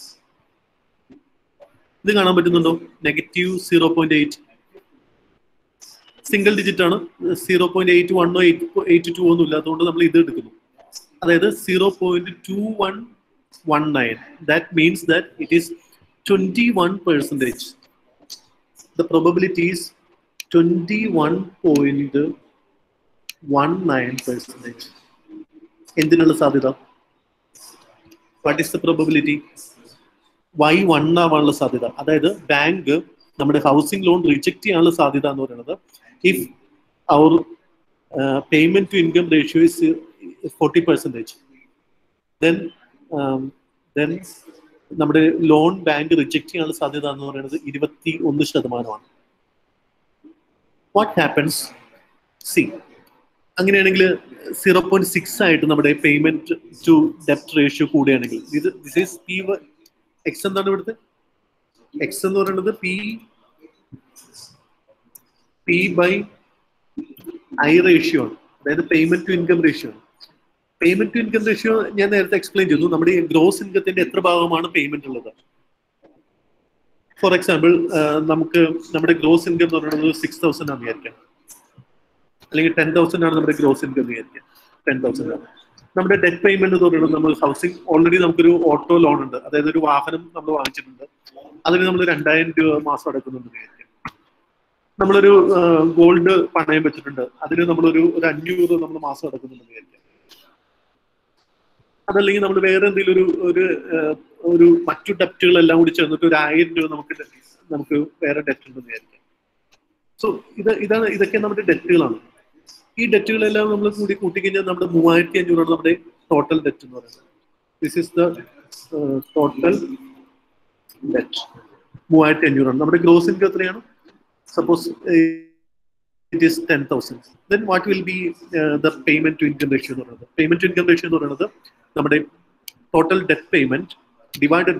ഇത് കാണാൻ പറ്റുന്നുണ്ടോ? -0.8 സിംഗിൾ ഡിജിറ്റ് ആണ്. 0.81 82 ഒന്നും ഇല്ല. അതുകൊണ്ട് നമ്മൾ ഇത് എടുക്കുന്നു. അതായത് 0.2119. That means that it is 21%. The probability is 21.19%. എന്തിനുള്ള സാധ്യത? What is the probability? y 1 ആവാനുള്ള സാധ്യത. അതായത് ബാങ്ക് നമ്മുടെ ഹൗസിംഗ് ലോൺ റിജക്ട് ചെയ്യാനുള്ള സാധ്യത എന്ന് പറയുന്നത് if our payment to income ratio is 40%, then നമ്മുടെ ലോൺ ബാങ്ക് റിജക്ട് ചെയ്യാനുള്ള സാധ്യത എന്ന് പറയുന്നത് 21%. What happens? സി, അങ്ങനെയാണെങ്കിൽ 0.6 ആയിട്ട് നമ്മുടെ പേയ്മെന്റ് ടു ഡെപ്റ്റ് റേഷ്യോ കൂടുകയാണെങ്കിൽ ദിസ് ഈസ് പി. എക്സ് എന്താണ് ഇവിടുത്തെ? എക്സ് എന്ന് പറയുന്നത് പി ബൈ ഐ റേഷ്യോ ആണ്. അതായത് പേയ്മെന്റ് ടു ഇൻകം റേഷ്യോ ആണ്. പേയ്മെന്റ് ടു ഇൻകം റേഷ്യോ ഞാൻ നേരത്തെ എക്സ്പ്ലെയിൻ ചെയ്തു. നമ്മുടെ ഗ്രോസ് ഇൻകത്തിന്റെ എത്ര ഭാഗമാണ് പേയ്മെന്റ് ഉള്ളത്? ഫോർ എക്സാമ്പിൾ നമുക്ക് നമ്മുടെ ഗ്രോസ് ഇൻകം എന്ന് പറയുന്നത് 6,000 ആണ് വിചാരിക്കാം, അല്ലെങ്കിൽ 10,000 ആണ് നമ്മുടെ ഗ്രോസ് ഇൻകം വിചാരിക്കാം. 10,000 ആണ്. നമ്മുടെ ഡെറ്റ് പേയ്മെന്റ് എന്ന് പറയുന്നത് നമ്മൾ ഹൗസിംഗ് ഓൾറെഡി നമുക്കൊരു ഓട്ടോ ലോൺ ഉണ്ട്. അതായത് ഒരു വാഹനം നമ്മൾ വാങ്ങിച്ചിട്ടുണ്ട്. അതിന് നമ്മൾ 2,000 രൂപ മാസം അടക്കുന്നുണ്ട് വിചാരിക്കാം. നമ്മളൊരു ഗോൾഡ് പണയം വെച്ചിട്ടുണ്ട്. അതിന് നമ്മളൊരു 500 നമ്മൾ മാസം അടക്കുന്നുണ്ട് വിചാരിക്കാം. അതല്ലെങ്കിൽ നമ്മൾ വേറെ എന്തെങ്കിലും ഒരു മറ്റു ഡെപ്റ്റുകളെല്ലാം കൂടി ചേർന്നിട്ട് 1,000 രൂപ നമുക്ക് വേറെ ഡെറ്റ് ഉണ്ടെന്ന് വിചാരിക്കാം. സോ ഇതൊക്കെ നമ്മുടെ ഡെറ്റുകളാണ്. ഈ ഡെറ്റുകളെല്ലാം നമ്മൾ കൂട്ടിക്കഴിഞ്ഞാൽ നമ്മുടെ 3,500 ആണ് നമ്മുടെ ടോട്ടൽ ഡെറ്റ് എന്ന് പറയുന്നത്. This is the total debt. 3,500 ആണ്. നമ്മുടെ ഗ്രോസ് ഇൻകം എത്രയാണ്? Suppose it is 10,000. Then what will be the payment to income ratio എന്ന് പറയുന്നത്? Payment to income ratio എന്ന് പറയുന്നത് നമ്മുടെ total debt payment divided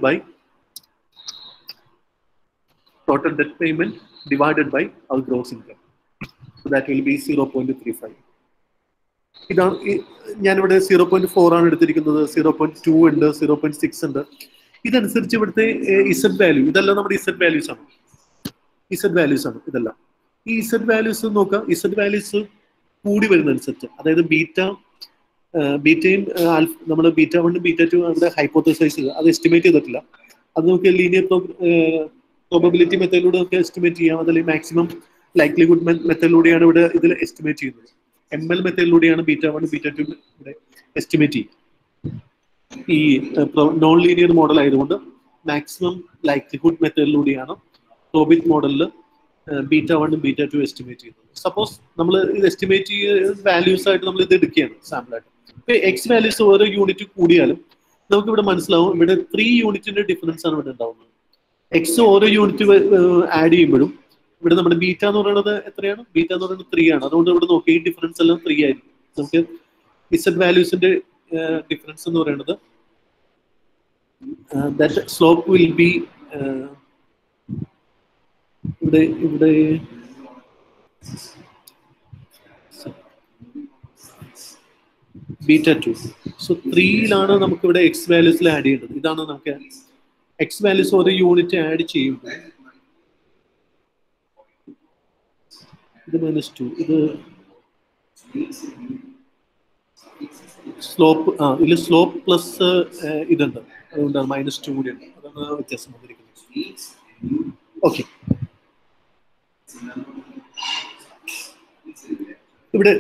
by our gross income. So that will be 0.35. ഇതാണ് ഞാനിവിടെ 0.4 ആണ് എടുത്തിരിക്കുന്നത്. 0.2 ഉണ്ട്, 0.6 ഉണ്ട്. ഇതനുസരിച്ച് ഇവിടുത്തെ ഇസഡ് വാല്യൂ, ഇതെല്ലാം നമ്മുടെ ഇസഡ് വാല്യൂസ് ആണ് ഇതെല്ലാം. ഈ ഇസഡ് വാല്യൂസ് നോക്കാം. ഇസഡ് വാല്യൂസ് കൂടി വരുന്നതനുസരിച്ച്, അതായത് ബീറ്റയും നമ്മൾ ബീറ്റ 1 ബീറ്റ 2 അവിടെ ഹൈപ്പോത്തസൈസ് ചെയ്യുക. അത് എസ്റ്റിമേറ്റ് ചെയ്തിട്ടില്ല. അത് നമുക്ക് ലീനിയർ പ്രോബബിലിറ്റി മെത്തേഡിലൂടെ നമുക്ക് എസ്റ്റിമേറ്റ് ചെയ്യാം. അതല്ലെങ്കിൽ മാക്സിമം ലൈക്ലിഹുഡ് മെത്തേഡിലൂടെയാണ് ഇവിടെ ഇതിൽ എസ്റ്റിമേറ്റ് ചെയ്യുന്നത്. ML മെത്തേഡിലൂടെയാണ് ബീറ്റ 1 ബീറ്റ 2 ഇവിടെ എസ്റ്റിമേറ്റ് ചെയ്യുക. ഈ നോൺ ലീനിയർ മോഡൽ ആയതുകൊണ്ട് മാക്സിമം ലൈക്ലിഹുഡ് മെത്തേഡിലൂടെയാണ് പ്രോബിറ്റ് മോഡലിൽ ബീറ്റ 1 ബീറ്റ 2 എസ്റ്റിമേറ്റ് ചെയ്യുന്നത്. സപ്പോസ് നമ്മൾ ഇത് എസ്റ്റിമേറ്റ് ചെയ്യുന്ന വാല്യൂസ് ആയിട്ട് നമ്മൾ ഇത് എടുക്കുകയാണ് സാമ്പിളായിട്ട്. ഇപ്പൊ എക്സ് വാല്യൂസ് ഓരോ യൂണിറ്റ് കൂടിയാലും നമുക്ക് ഇവിടെ മനസ്സിലാവും ഇവിടെ 3 യൂണിറ്റിന്റെ ഡിഫറൻസ് ആണ് ഇവിടെ ഉണ്ടാവുന്നത്. എക്സ് ഓരോ യൂണിറ്റ് ആഡ് ചെയ്യുമ്പോഴും ഇവിടെ നമ്മുടെ ബീറ്റ എന്ന് പറയുന്നത് എത്രയാണ്? ബീറ്റ എന്ന് പറയുന്നത് 3 ആണ്. അതുകൊണ്ട് ഇവിടെ നോക്കി ഈ ഡിഫറൻസ് എല്ലാം 3 ആയിരിക്കും. നമുക്ക് ഇസഡ് വാല്യൂസിന്റെ ഡിഫറൻസ് എന്ന് പറയുന്നത് ദാറ്റ് സ്ലോപ്പ് വിൽ ബി ഇവിടെ ബീറ്റ 2. സോ 3യിലാണ് നമുക്ക് ഇവിടെ എക്സ് വാല്യൂസിൽ ആഡ് ചെയ്യേണ്ടത്. ഇതാണ് നമുക്ക് എക്സ് വാല്യൂസ് ഒരു യൂണിറ്റ് ആഡ് ചെയ്യുമ്പോൾ ഇത് -2, ഇത് സ്ലോപ്പ് ഇതിൽ സ്ലോപ്പ് പ്ലസ് ഇതുണ്ട്, അതുകൊണ്ടാണ് -2 കൂടി ഉണ്ട്. അതാണ് വ്യത്യാസം വന്നിരിക്കുന്നത്. ഓക്കെ, ഇവിടെ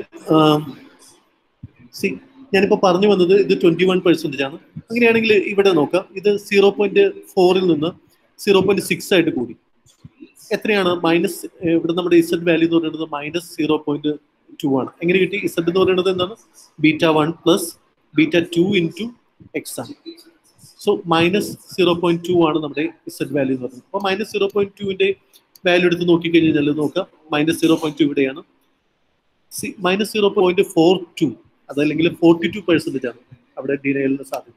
ഞാനിപ്പോ പറഞ്ഞു വന്നത് ഇത് 21% ആണ്. അങ്ങനെയാണെങ്കിൽ ഇവിടെ നോക്കാം, ഇത് 0.4ൽ നിന്ന് 0.6 ആയിട്ട് കൂടി. എത്രയാണ്? മൈനസ്, ഇവിടെ നമ്മുടെ ഇസഡ് വാല്യൂ എന്ന് പറയുന്നത് -0.2 ആണ്. എങ്ങനെ കിട്ടി? ഇസഡ് എന്ന് പറയുന്നത് എന്താണ്? β1 പ്ലസ് β2 ഇൻറ്റു എക്സ് ആണ്. സോ -0.2 ആണ് നമ്മുടെ ഇസഡ് വാല്യൂ എന്ന് പറയുന്നത്. അപ്പോൾ -0.2ന്റെ വാല്യൂ എടുത്ത് നോക്കിക്കഴിഞ്ഞാൽ നോക്കാം, -0.2 ഇവിടെയാണ്. -0.42 അതല്ലെങ്കിൽ 42% ആണ് അവിടെ ഡിനയലിന് സാധ്യത.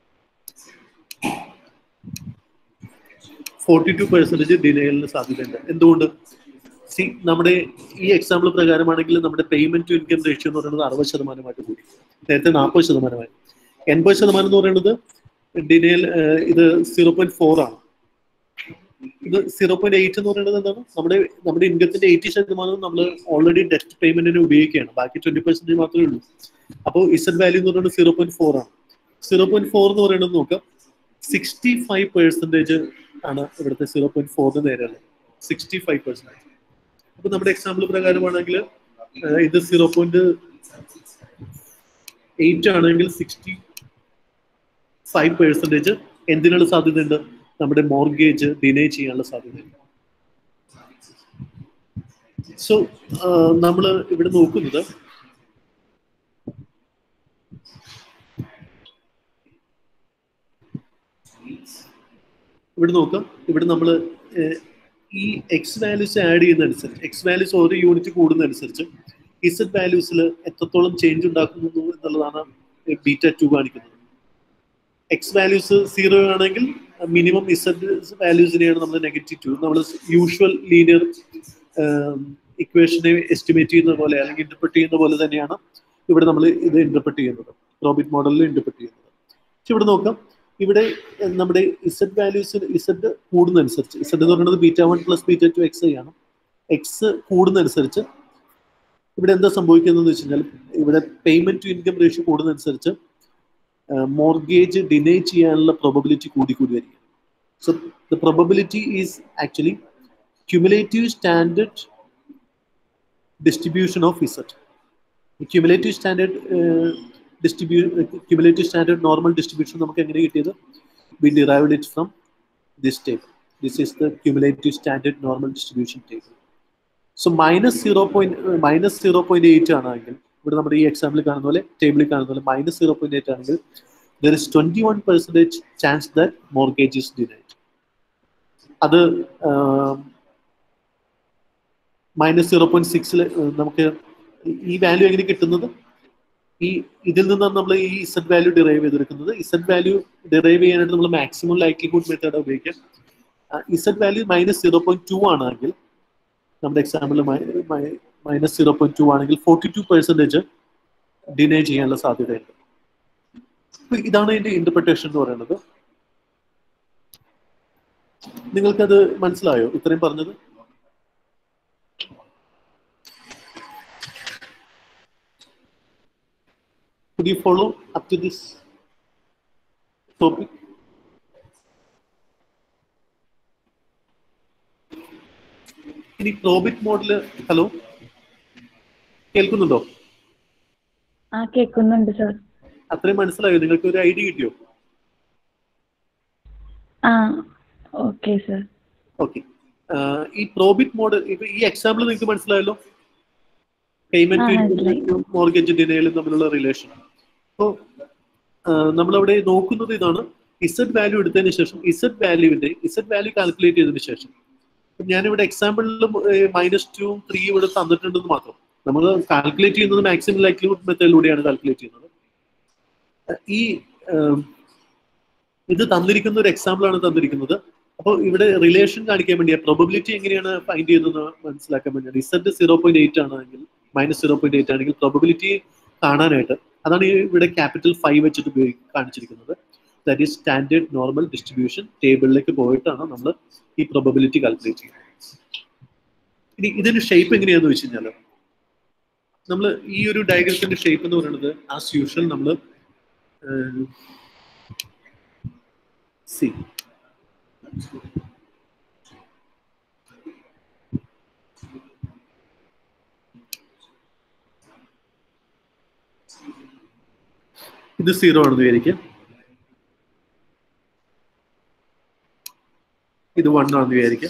42% ഡിനയലിന് സാധ്യതയുണ്ട്. എന്തുകൊണ്ട്? നമ്മുടെ ഈ എക്സാമ്പിൾ പ്രകാരമാണെങ്കിൽ നമ്മുടെ പേയ്മെന്റ് ടു ഇൻകം റേഷ്യോ എന്ന് പറയുന്നത് 60% കൂടി. നേരത്തെ 40%. 80% എന്ന് പറയുന്നത് ഡിനയൽ, ഇത് 0.4 ആണ്. ഇത് 0.8 എന്ന് പറയുന്നത് എന്താണ്? നമ്മുടെ ഇൻകത്തിന്റെ 80% നമ്മൾ ഓൾറെഡി ഡെറ്റ് പേയ്മെന്റിന് ഉപയോഗിക്കുകയാണ്. ബാക്കി 20% മാത്രമേ ഉള്ളൂ. അപ്പോൾ ഇസഡ് വാല്യൂ എന്ന് പറയുന്നത് 0.4 ആണ്. 0.4 എന്ന് പറയുന്നത് നോക്കാം, 65% ആണ് ഇവിടുത്തെ 0.4 നേരെയുള്ളത്. 65%. അപ്പൊ നമ്മുടെ എക്സാമ്പിൾ പ്രകാരമാണെങ്കിൽ ഇത് 0.8 ആണെങ്കിൽ 65% എന്തിനുള്ള സാധ്യതയുണ്ട്? നമ്മുടെ മോർഗേജ് ഡിനേ ചെയ്യാനുള്ള സാധ്യതയുണ്ട്. സോ നമ്മൾ ഇവിടെ നോക്കുന്നത് ഇവിടെ നമ്മൾ ഈ എക്സ് വാല്യൂസ് ആഡ് ചെയ്യുന്നതനുസരിച്ച്, എക്സ് വാല്യൂസ് ഓരോ യൂണിറ്റ് കൂടുന്നതനുസരിച്ച് ഇസഡ് വാല്യൂസിൽ എത്രത്തോളം ചേഞ്ച് ഉണ്ടാക്കുന്നു എന്നുള്ളതാണ് β2 കാണിക്കുന്നത്. എക്സ് വാല്യൂസ് 0 ആണെങ്കിൽ മിനിമം ഇസഡ് വാല്യൂസിനെയാണ് നമ്മൾ -2. നമ്മൾ യൂഷ്വൽ ലീനിയർ ഇക്വേഷനെ എസ്റ്റിമേറ്റ് ചെയ്യുന്ന പോലെ അല്ലെങ്കിൽ ഇന്റർപ്രറ്റ് ചെയ്യുന്ന പോലെ തന്നെയാണ് ഇവിടെ നമ്മൾ ഇത് ഇന്റർപ്രറ്റ് ചെയ്യുന്നത്, പ്രോബിറ്റ് മോഡലിൽ ഇന്റർപ്രറ്റ് ചെയ്യുന്നത്. പക്ഷെ ഇവിടെ നോക്കാം, ഇവിടെ നമ്മുടെ ഇസഡ് വാല്യൂസ്, ഇസഡ് കൂടുന്നതനുസരിച്ച്, ഇസഡ് എന്ന് പറയുന്നത് β1 പ്ലസ് β2 xi ആണ്. എക്സ് കൂടുന്നതനുസരിച്ച് ഇവിടെ എന്താ സംഭവിക്കുന്നതെന്ന് വെച്ച് കഴിഞ്ഞാൽ, ഇവിടെ പേയ്മെന്റ് ടു ഇൻകം റേഷ്യോ കൂടുന്നതനുസരിച്ച് മോർഗേജ് ഡിനേ ചെയ്യാനുള്ള പ്രോബബിലിറ്റി കൂടി വരിക. So the probability is actually cumulative standard distribution of Z. Cumulative standard cumulative standard normal distribution നമുക്ക് എങ്ങനെ കിട്ടിയത്? We derived it from this table. This is the cumulative standard normal distribution table. So -0.8 ആണെങ്കിൽ, ഇവിടെ നമ്മുടെ ഈ example കാണുന്ന പോലെ, ടേബിളിൽ കാണുന്ന പോലെ -0.8 ആണെങ്കിൽ there is 21% chance that mortgage is denied. അത് -0.6ൽ നമുക്ക് ഈ വാല്യൂ എങ്ങനെ കിട്ടുന്നത്? ഇതിൽ നിന്നാണ് നമ്മൾ ഈ ഇസഡ് വാല്യൂ ഡിറൈവ് ചെയ്തെടുക്കുന്നത്. ഇസഡ് വാല്യൂ ഡിറൈവ് ചെയ്യാനായിട്ട് നമ്മൾ മാക്സിമം ലൈക്ലിഹുഡ് മെത്തേഡ് ഉപയോഗിക്കാം. ഇസഡ് വാല്യൂ -0.2 ആണെങ്കിൽ, നമ്മുടെ എക്സാമ്പിൾ -0.2 ആണെങ്കിൽ 42% ഡിനേ ചെയ്യാനുള്ള സാധ്യതയുണ്ട്. ഇതാണ് ഇതിന്റെ ഇന്റർപ്രിട്ടേഷൻ എന്ന് പറയുന്നത്. നിങ്ങൾക്കത് മനസ്സിലായോ ഇത്രയും പറഞ്ഞത്? Could you follow up to this topic? ഇനി പ്രോബിറ്റ് മോഡല്, ഹലോ കേൾക്കുന്നുണ്ടോ? കേൾക്കുന്നുണ്ട് സർ. അത്രയും മനസ്സിലായോ? നിങ്ങൾക്ക് ഒരു ഐഡിയ കിട്ടിയോ? Okay sir. ഓക്കെ, ഈ പ്രോബിറ്റ് മോഡൽ, ഇപ്പൊ ഈ എക്സാമ്പിൾ നിങ്ങൾക്ക് മനസ്സിലായല്ലോ, പേയ്മെന്റ് മോർഗേജ് ഡിനയലും തമ്മിലുള്ള റിലേഷൻ. അപ്പോൾ നമ്മളവിടെ നോക്കുന്നത് ഇതാണ്. ഇസഡ് വാല്യൂ എടുത്തതിന് ശേഷം ഇസഡ് വാല്യൂ കാൽക്കുലേറ്റ് ചെയ്തതിന് ശേഷം ഞാനിവിടെ എക്സാമ്പിളിലും -2 3 ഇവിടെ തന്നിട്ടുണ്ടെന്ന് മാത്രം. നമ്മൾ കാൽക്കുലേറ്റ് ചെയ്യുന്നത് മാക്സിമം ലൈക്ലിഹുഡ് മെത്തേഡിലൂടെയാണ് കാൽക്കുലേറ്റ് ചെയ്യുന്നത്. ഈ ഇത് തന്നിരിക്കുന്ന ഒരു എക്സാമ്പിൾ ആണ് തന്നിരിക്കുന്നത്. അപ്പോൾ ഇവിടെ റിലേഷൻ കാണിക്കാൻ വേണ്ടിയാ പ്രോബബിലിറ്റി എങ്ങനെയാണ് ഫൈൻഡ് ചെയ്യുന്നത് മനസ്സിലാക്കാൻ വേണ്ടിയാണ്. ഇസെറ്റ് 0.8 ആണെങ്കിൽ -0.8 ആണെങ്കിൽ പ്രോബബിലിറ്റി കാണാനായിട്ട് അതാണ് ഇവിടെ ക്യാപിറ്റൽ 5 വെച്ചിട്ട് കാണിച്ചിരിക്കുന്നത്. That is standard normal distribution ടേബിളിലേക്ക് പോയിട്ടാണ് നമ്മൾ ഈ പ്രോബബിലിറ്റി കാൽക്കുലേറ്റ് ചെയ്യുന്നത്. ഇനി ഇതിന്റെ ഷേപ്പ് എങ്ങനെയാന്ന് വെച്ച് കഴിഞ്ഞാൽ നമ്മൾ ഈ ഒരു ഡയഗ്രത്തിന്റെ ഷേപ്പ് എന്ന് പറയുന്നത് ആസ് യൂഷ്വൽ നമ്മൾ ഇത് 0 ആണെന്ന് വിചാരിക്കുക, ഇത് 1 ആണെന്ന് വിചാരിക്കുക.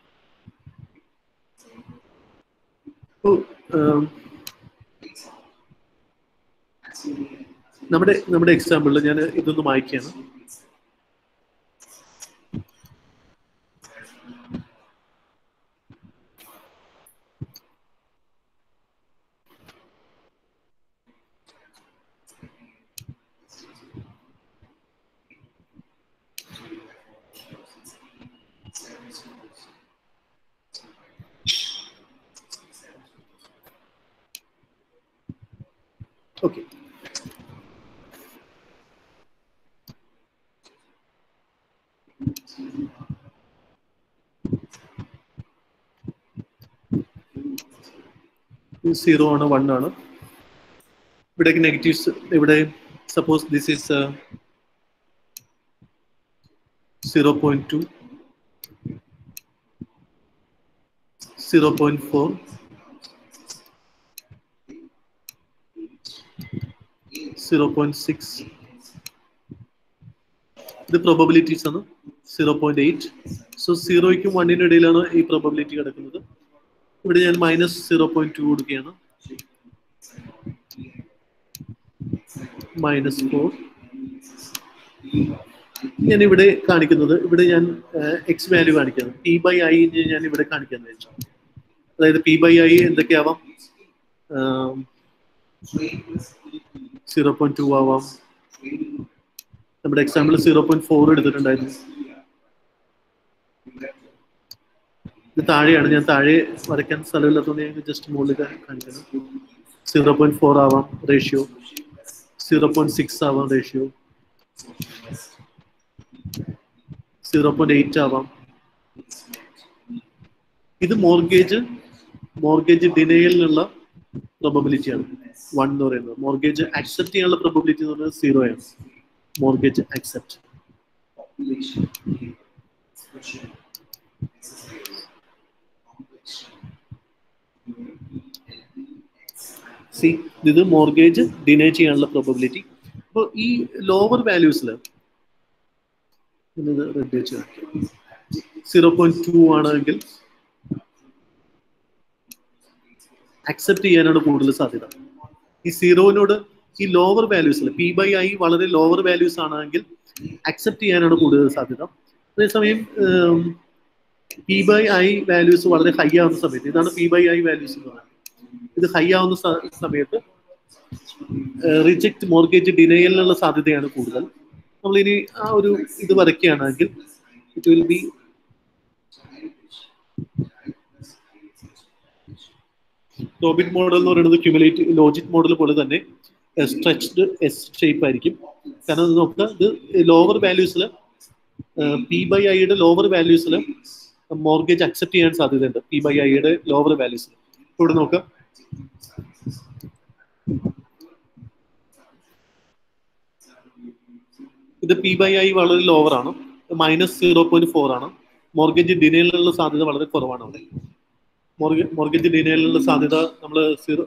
നമ്മുടെ എക്സാമ്പിളിൽ ഞാൻ ഇതൊന്ന് മായ്ക്കാണ്. Okay. This 0 ആണ് 1 ആണ്. ഇവിടെ നെഗറ്റീവ്സ് ഇവിടെ സപ്പോസ് ദിസ് ഈസ് 0.2 0.4 0.6 ഇത് പ്രോബബിലിറ്റീസ് ആണ്. 0.8 സോ 0ക്കും 1നും ഇടയിലാണ് ഈ പ്രോബബിലിറ്റി കിടക്കുന്നത്. ഇവിടെ ഞാൻ -0.2 കൊടുക്കുകയാണ്. -4 ഞാൻ ഇവിടെ കാണിക്കുന്നത്, ഇവിടെ ഞാൻ എക്സ് വാല്യൂ കാണിക്കുന്നത് P/I ഞാൻ ഇവിടെ കാണിക്കാൻ വെച്ചു. അതായത് P/I എന്തൊക്കെയാവാം, 0.2 ആവാം. നമ്മുടെ എക്സാമ്പിൾ 0.4 എടുത്തിട്ടുണ്ടായിരുന്നു. ഇത് താഴെയാണ്, ഞാൻ താഴെ വരയ്ക്കാൻ സ്ഥലമില്ലാത്തതുകൊണ്ട് ഞാൻ ജസ്റ്റ് മുകളിൽ കാണിക്കണം. 0.4 ആവാം റേഷ്യോ, 0.6 ആവാം റേഷ്യോ, 0.8 ആവാം. ഇത് മോർഗേജ് ഡിനയലിനുള്ള പ്രോബബിലിറ്റിയാണ് 1 എന്ന് പറയുന്നത്. മോർഗേജ് അക്സെപ്റ്റ് ചെയ്യാനുള്ള പ്രോബബിലിറ്റി എന്ന് പറയുന്നത് 0 ആണ്. മോർഗേജ് അക്സെപ്റ്റ് ഇത് മോർഗേജ് ഡിനൈ ചെയ്യാനുള്ള പ്രോബബിലിറ്റി. അപ്പോൾ ഈ ലോവർ വാല്യൂസിൽ 0.2 ആണെങ്കിൽ അക്സെപ്റ്റ് ചെയ്യാനാണ് കൂടുതൽ സാധ്യത. ഈ 0നോട് ഈ ലോവർ വാല്യൂസിൽ P/I വളരെ ലോവർ വാല്യൂസ് ആണെങ്കിൽ അക്സെപ്റ്റ് ചെയ്യാനാണ് കൂടുതൽ സാധ്യത. അതേസമയം P/I വാല്യൂസ് വളരെ ഹൈ ആവുന്ന സമയത്ത്, ഇതാണ് P/I വാല്യൂസ് എന്ന് പറയുന്നത്, ഇത് ഹൈ ആവുന്ന സമയത്ത് റിജക്ട് മോർഗേജ് ഡിനയലിനുള്ള സാധ്യതയാണ് കൂടുതൽ. നമ്മളിനി ആ ഒരു ഇത് വരയ്ക്കുകയാണെങ്കിൽ it will be tobit model എന്ന് പറയുന്നത് ക്യുമുലേറ്റീവ് ലോജിക് മോഡൽ പോലെ തന്നെ സ്ട്രെച്ച്ഡ് എസ് ഷേപ്പ് ആയിരിക്കും. കാരണം ഇത് നോക്കുക, ഇത് ലോവർ വാല്യൂസിൽ P/Iയുടെ ലോവർ വാല്യൂസിൽ മോർഗേജ് അക്സെപ്റ്റ് ചെയ്യാൻ സാധ്യതയുണ്ട്. P/Iയുടെ ലോവർ വാല്യൂസിൽ ഇവിടെ നോക്കാം, ഇത് P/I വളരെ ലോവർ ആണ്, -0.4 ആണ്. മോർഗേജ് ഡിനയലിനുള്ള സാധ്യത വളരെ കുറവാണ്. അവിടെ മോർഗേജ് ഡിനയലിനുള്ള സാധ്യത നമ്മൾ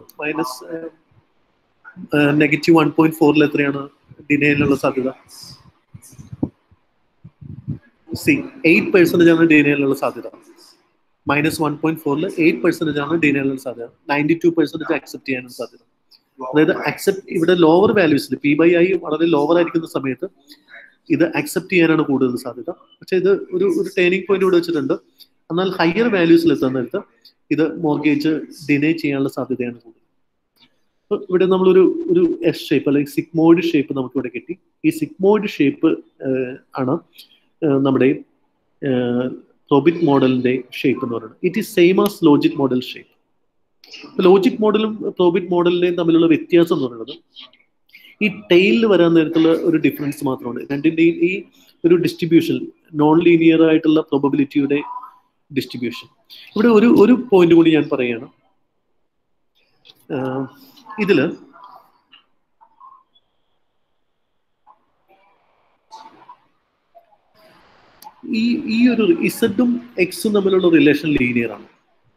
-1.4 എത്രയാണ് ഡിനയലിനുള്ള സാധ്യത? 8% ആണ് ഡിനയലിനുള്ള സാധ്യത. -1.4 8% ആണ് ഡിനയലിനുള്ള സാധ്യത. 92% അക്സെപ്റ്റ് ചെയ്യാനുള്ള സാധ്യത. അതായത് ഇവിടെ ലോവർ വാല്യൂസിൽ P/I വളരെ ലോവർ ആയിരിക്കുന്ന സമയത്ത് ഇത് അക്സെപ്റ്റ് ചെയ്യാനാണ് കൂടുതൽ സാധ്യത. പക്ഷെ ഇത് ഒരു ടേണിംഗ് പോയിന്റ് ഇവിടെ വെച്ചിട്ടുണ്ട്. എന്നാൽ ഹയർ വാല്യൂസിൽ എത്തുന്ന നേരത്ത് ഇത് മോർഗേജ് ഡിനേ ചെയ്യാനുള്ള സാധ്യതയാണ് കൂടുതൽ. ഇവിടെ നമ്മളൊരു എസ് ഷേപ്പ് അല്ലെങ്കിൽ സിഗ്മോയിഡ് ഷേപ്പ് നമുക്ക് ഇവിടെ കിട്ടി. ഈ സിഗ്മോയിഡ് ഷേപ്പ് ആണ് നമ്മുടെ പ്രോബിറ്റ് മോഡലിന്റെ ഷേപ്പ് എന്ന് പറയുന്നത്. It is same as logic model shape. Logic മോഡലും പ്രോബിറ്റ് മോഡലിന്റെയും തമ്മിലുള്ള വ്യത്യാസം എന്ന് പറയുന്നത് ഈ ടെയിലിൽ വരാൻ നേരത്തുള്ള ഒരു ഡിഫറൻസ് മാത്രമാണ്. രണ്ടിന്റെയും ഈ ഒരു ഡിസ്ട്രിബ്യൂഷൻ, നോൺ ലീനിയർ ആയിട്ടുള്ള പ്രോബബിലിറ്റിയുടെ ഡിസ്ട്രിബ്യൂഷൻ. ഇവിടെ ഒരു പോയിന്റ് കൂടി ഞാൻ പറയുകയാണ്. ഇതില് ഈ ഒരു ഇസഡും എക്സും തമ്മിലുള്ള റിലേഷൻ ലീനിയർ ആണ്.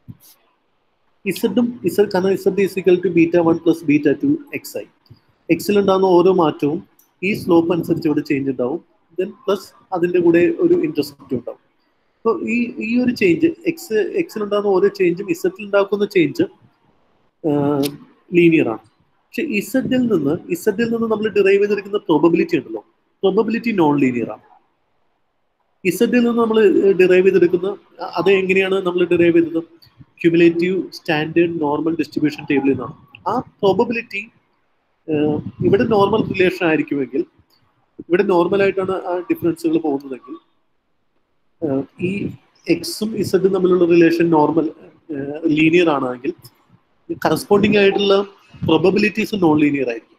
കാരണം Z is equal to β1 + β2 xi. എക്സിൽ ഉണ്ടാകുന്ന ഓരോ മാറ്റവും ഈ സ്ലോപ്പ് അനുസരിച്ച് ഇവിടെ ചേഞ്ച് ഉണ്ടാവും. ദെൻ പ്ലസ് അതിന്റെ കൂടെ ഒരു ഇന്റർസെപ്റ്റ് ഉണ്ടാവും. അപ്പോൾ ഈ ഒരു ചേഞ്ച് എക്സിലുണ്ടാകുന്ന ഓരോ ചേഞ്ചും ഇസഡിൽ ഉണ്ടാക്കുന്ന ചേഞ്ച് ലീനിയർ ആണ്. പക്ഷെ ഇസഡിൽ നിന്ന് നമ്മൾ ഡിറൈവ് ചെയ്തെടുക്കുന്ന പ്രോബബിലിറ്റി ഉണ്ടല്ലോ, പ്രോബബിലിറ്റി നോൺ ലീനിയർ ആണ്. ഇസഡിൽ നിന്ന് നമ്മൾ ഡിറൈവ് ചെയ്തെടുക്കുന്ന അത് എങ്ങനെയാണ് നമ്മൾ ഡിറൈവ് ചെയ്തത്? ക്യുമുലേറ്റീവ് സ്റ്റാൻഡേർഡ് നോർമൽ ഡിസ്ട്രിബ്യൂഷൻ ടേബിളിൽ നിന്നാണ്. ആ പ്രോബബിലിറ്റി ഇവിടെ നോർമൽ റിലേഷൻ ആയിരിക്കുമെങ്കിൽ, ഇവിടെ നോർമലായിട്ടാണ് ആ ഡിഫറൻസുകൾ പോകുന്നതെങ്കിൽ, ഈ എക്സും ഇസഡും തമ്മിലുള്ള റിലേഷൻ നോർമൽ ലീനിയർ ആണെങ്കിൽ കറസ്പോണ്ടിങ് ആയിട്ടുള്ള പ്രോബബിലിറ്റീസ് നോൺ ലീനിയർ ആയിരിക്കും.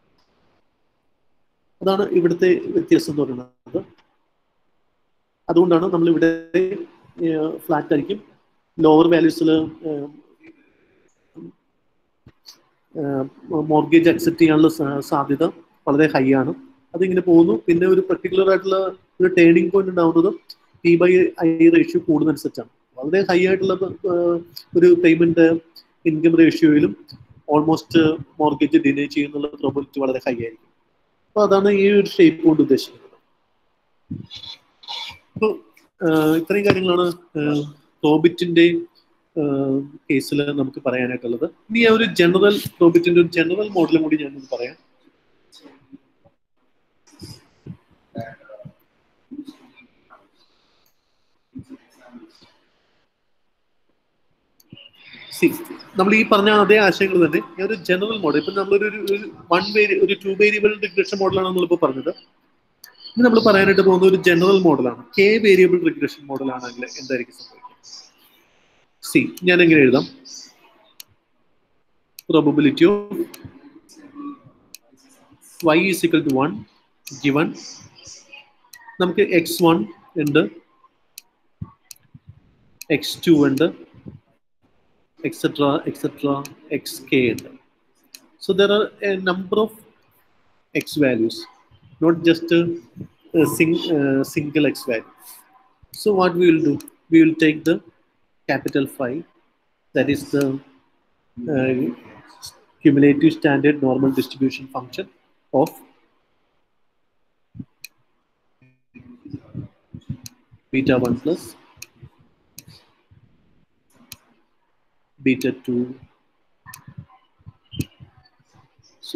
അതാണ് ഇവിടുത്തെ വ്യത്യാസം എന്ന് പറയുന്നത്. അതുകൊണ്ടാണ് നമ്മൾ ഇവിടെ ഫ്ലാറ്റ് ആയിരിക്കും. ലോവർ വാല്യൂസിൽ മോർഗേജ് അക്സെപ്റ്റ് ചെയ്യാനുള്ള സാധ്യത വളരെ ഹൈ ആണ്. അതിങ്ങനെ പോകുന്നു. പിന്നെ ഒരു പെർട്ടിക്കുലർ ആയിട്ടുള്ള ഒരു ടേണിംഗ് പോയിന്റ് ഉണ്ടാവുന്നത് P/I റേഷ്യോ കൂടുന്നതനുസരിച്ചാണ്. വളരെ ഹൈ ആയിട്ടുള്ള ഒരു പേയ്മെന്റ് ഇൻകം റേഷ്യോയിലും ഓൾമോസ്റ്റ് മോർഗേജ് ഡിനേ ചെയ്യുന്നുള്ള പ്രോബിലിറ്റി വളരെ ഹൈ ആയിരിക്കും. അപ്പോൾ അതാണ് ഈ ഒരു ഷേപ്പ് കൊണ്ട് ഉദ്ദേശിക്കുന്നത്. അപ്പോൾ ഇത്രയും കാര്യങ്ങളാണ് പ്രോബിറ്റിന്റെ കേസിൽ നമുക്ക് പറയാനായിട്ടുള്ളത്. ഇനി ഒരു ജനറൽ പ്രോബിറ്റിന്റെ ഒരു ജനറൽ മോഡലും കൂടി ഞാൻ പറയാം. നമ്മൾ ഈ പറഞ്ഞ അതേ ആശയങ്ങൾ തന്നെ ഒരു ജനറൽ മോഡൽ. ഇപ്പൊ നമ്മളൊരു ഒരു 2 വേരിയബിൾ റിഗ്രഷൻ മോഡലാണ് നമ്മളിപ്പോൾ പറഞ്ഞത്. ഇനി നമ്മൾ പറയാനായിട്ട് പോകുന്ന ഒരു ജനറൽ മോഡലാണ്. K വേരിയബിൾ റിഗ്രഷൻ മോഡലാണെങ്കിൽ എന്തായിരിക്കും സംഭവിക്കുക? ഞാൻ എങ്ങനെ എഴുതാം? Probability of y is equal to 1 given നമുക്ക് x1 ഉണ്ട്, x2 ഉണ്ട്, etc. xk ഉണ്ട്. So there are a number of x values, not just a single x value. So what we will do? We will take the capital phi, that is the cumulative standard normal distribution function of β1 plus β2. So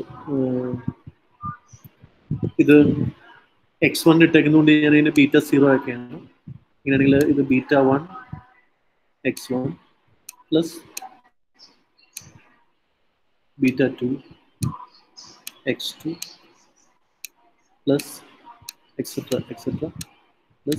ഇത് x1 ഇട്ടേക്കുന്നതുകൊണ്ട് ഞാൻ ഇതിനെ β0 ആക്കിയാണ്. ഇങ്ങനെയാണെങ്കിൽ ഇത് β1 x1 plus β2 x2 plus etc. plus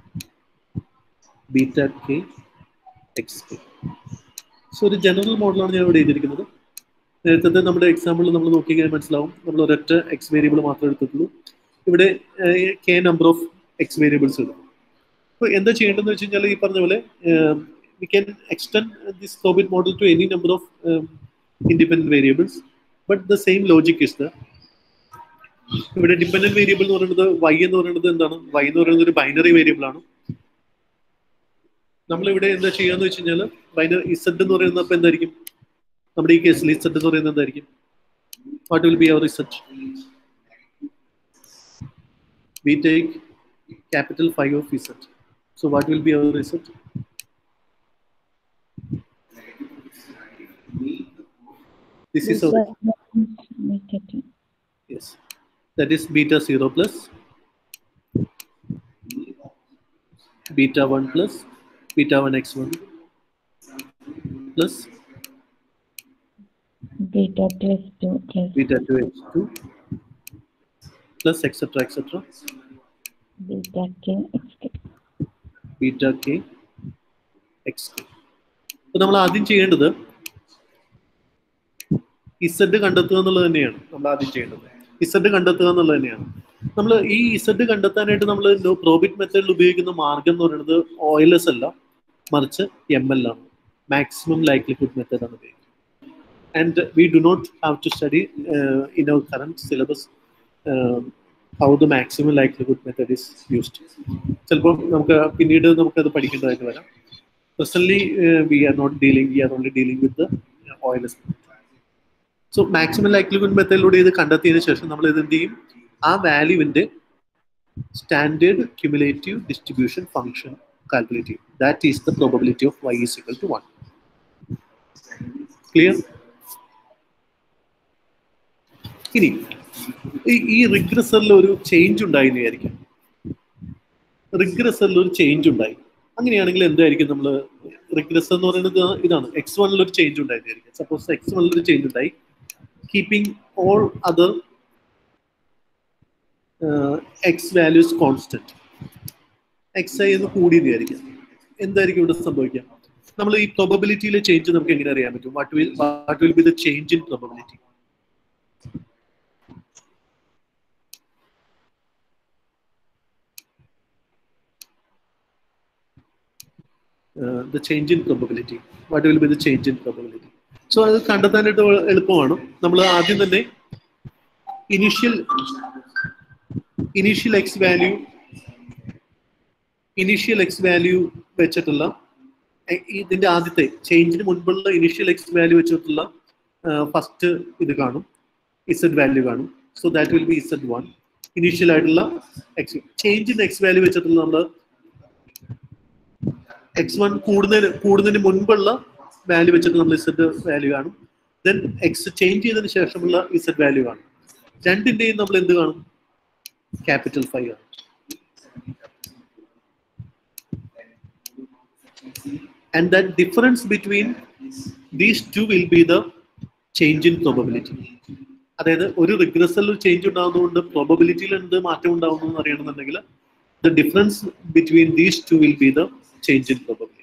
βk xk. So ഒരു general മോഡലാണ് ഞാൻ ഇവിടെ എഴുതിയിരിക്കുന്നത്. നേരത്തെ നമ്മുടെ എക്സാമ്പിളിൽ നമ്മൾ നോക്കിക്കഴിഞ്ഞാൽ മനസ്സിലാവും, നമ്മൾ ഒരൊറ്റ എക്സ് വേരിയബിൾ മാത്രമേ എടുത്തിട്ടുള്ളൂ. ഇവിടെ k number of X variables എടുക്കും. അപ്പോൾ എന്താ ചെയ്യേണ്ടതെന്ന് വെച്ച് കഴിഞ്ഞാൽ ഈ പറഞ്ഞ പോലെ we can extend this probit model to any number of independent variables, but the same logic is there. ഇവിടെ ഡിപെൻഡന്റ് വേരിയബിൾ എന്ന് പറയുന്നത് y എന്ന് പറയുന്നത് എന്താണ്? y എന്ന് പറയുന്നത് ഒരു ബൈനറി വേരിയബിൾ ആണ്. നമ്മളിവിടെ എന്താ ചെയ്യാന്ന് വെച്ച് കഴിഞ്ഞാൽ ബൈനറി z എന്ന് പറയുന്നത് അപ്പോൾ എന്തായിരിക്കും? നമ്മുടെ ഈ കേസിൽ z എന്ന് പറയുന്നത് എന്തായിരിക്കും? What will be our z? We take capital phi of z. So what will be our z? This is our yes, that is β0 plus β1 plus beta 1 x1 plus beta 2 x2 plus beta 2 x2 plus etc. beta k xk. beta k xk. അപ്പോൾ നമ്മൾ ആദ്യം ചെയ്യേണ്ടത് Z കണ്ടെത്തുക എന്നുള്ളത് തന്നെയാണ് നമ്മൾ ആദ്യം ചെയ്യേണ്ടത്. ഇസഡ് കണ്ടെത്തുക എന്നുള്ളത് തന്നെയാണ്. നമ്മൾ ഈ ഇസഡ് കണ്ടെത്താനായിട്ട് നമ്മൾ പ്രോബിറ്റ് മെത്തേഡിൽ ഉപയോഗിക്കുന്ന മാർഗം എന്ന് പറയുന്നത് OLS അല്ല, മറിച്ച് ML ആണ്, മാക്സിമം ലൈക്ലിഹുഡ് മെത്തേഡ് ആണ് ഉപയോഗിക്കുന്നത്. And we do not have to study in our current syllabus how the maximum likelihood method is used. ചിലപ്പോൾ നമുക്ക് പിന്നീട് നമുക്കത് പഠിക്കേണ്ടതായിട്ട് വരാം. Presently, we are only dealing with the OLS method. So, maximum likelihood method ഇത് കണ്ടെത്തിയതിനു ശേഷം നമ്മൾ ഇത് എന്ത് ചെയ്യും? ആ വാല്യൂവിന്റെ standard cumulative distribution function calculate ചെയ്യും. That is the probability of y is equal to 1. Clear? ഇനി ഈ റിഗ്രസറിൽ ഒരു ചേഞ്ച് ഉണ്ടായി എന്ന് വിചാരിക്കാം. റിഗ്രസറിൽ ഒരു ചേഞ്ച് ഉണ്ടായി. അങ്ങനെയാണെങ്കിൽ എന്തായിരിക്കും നമ്മൾ റിഗ്രസർ എന്ന് പറയുന്നത് ഇതാണ്. x1 ഒരു ചേഞ്ച് ഉണ്ടായിരിക്കും. സപ്പോസ് x1 ഒരു ചേഞ്ച് ഉണ്ടായി, keeping all other x values constant. xi എന്ന് കൂടിയെന്ന് വിചാരിക്കാം. എന്തായിരിക്കും ഇവിടെ സംഭവിക്കുക? നമ്മൾ ഈ പ്രോബബിലിറ്റിയിലെ ചേഞ്ച് നമുക്ക് എങ്ങനെ അറിയാൻ പറ്റും? What will be the change in probability? The change in probability. What will be the change in probability? So അത് കണ്ടെത്താനായിട്ട് എളുപ്പമാണ്. നമ്മൾ ആദ്യം തന്നെ ഇനീഷ്യൽ എക്സ് വാല്യൂ വെച്ചിട്ടുള്ള ഇതിന്റെ ആദ്യത്തെ ചേഞ്ചിന് മുൻപുള്ള ഇനീഷ്യൽ എക്സ് വാല്യൂ വെച്ചിട്ടുള്ള ഫസ്റ്റ് ഇത് കാണും, ഇസഡ് വാല്യൂ കാണും. So that will be Z1. Initial ആയിട്ടുള്ള ചേഞ്ചിന്റെ എക്സ് വാല്യൂ വെച്ചിട്ടുള്ള നമ്മൾ x1 കൂടുന്നതിന് മുൻപുള്ള വാല്യൂ വെച്ചിട്ട് നമ്മൾ ഇസഡ് വാല്യൂ കാണും. ദെൻ എക്സ് ചേഞ്ച് ചെയ്തതിന് ശേഷമുള്ള ഇസഡ് വാല്യൂ കാണും. രണ്ടിന്റെയും നമ്മൾ എന്ത് കാണും? ക്യാപിറ്റൽ ഫൈ കാണും. And that difference between these two will be the change in probability. അതായത് ഒരു റിഗ്രസറിൽ ചേഞ്ച് ഉണ്ടാകുന്നതുകൊണ്ട് പ്രോബബിലിറ്റിയിൽ എന്ത് മാറ്റം ഉണ്ടാകുന്നു എന്ന് അറിയണമെന്നുണ്ടെങ്കിൽ the difference between these two will be the change in probability.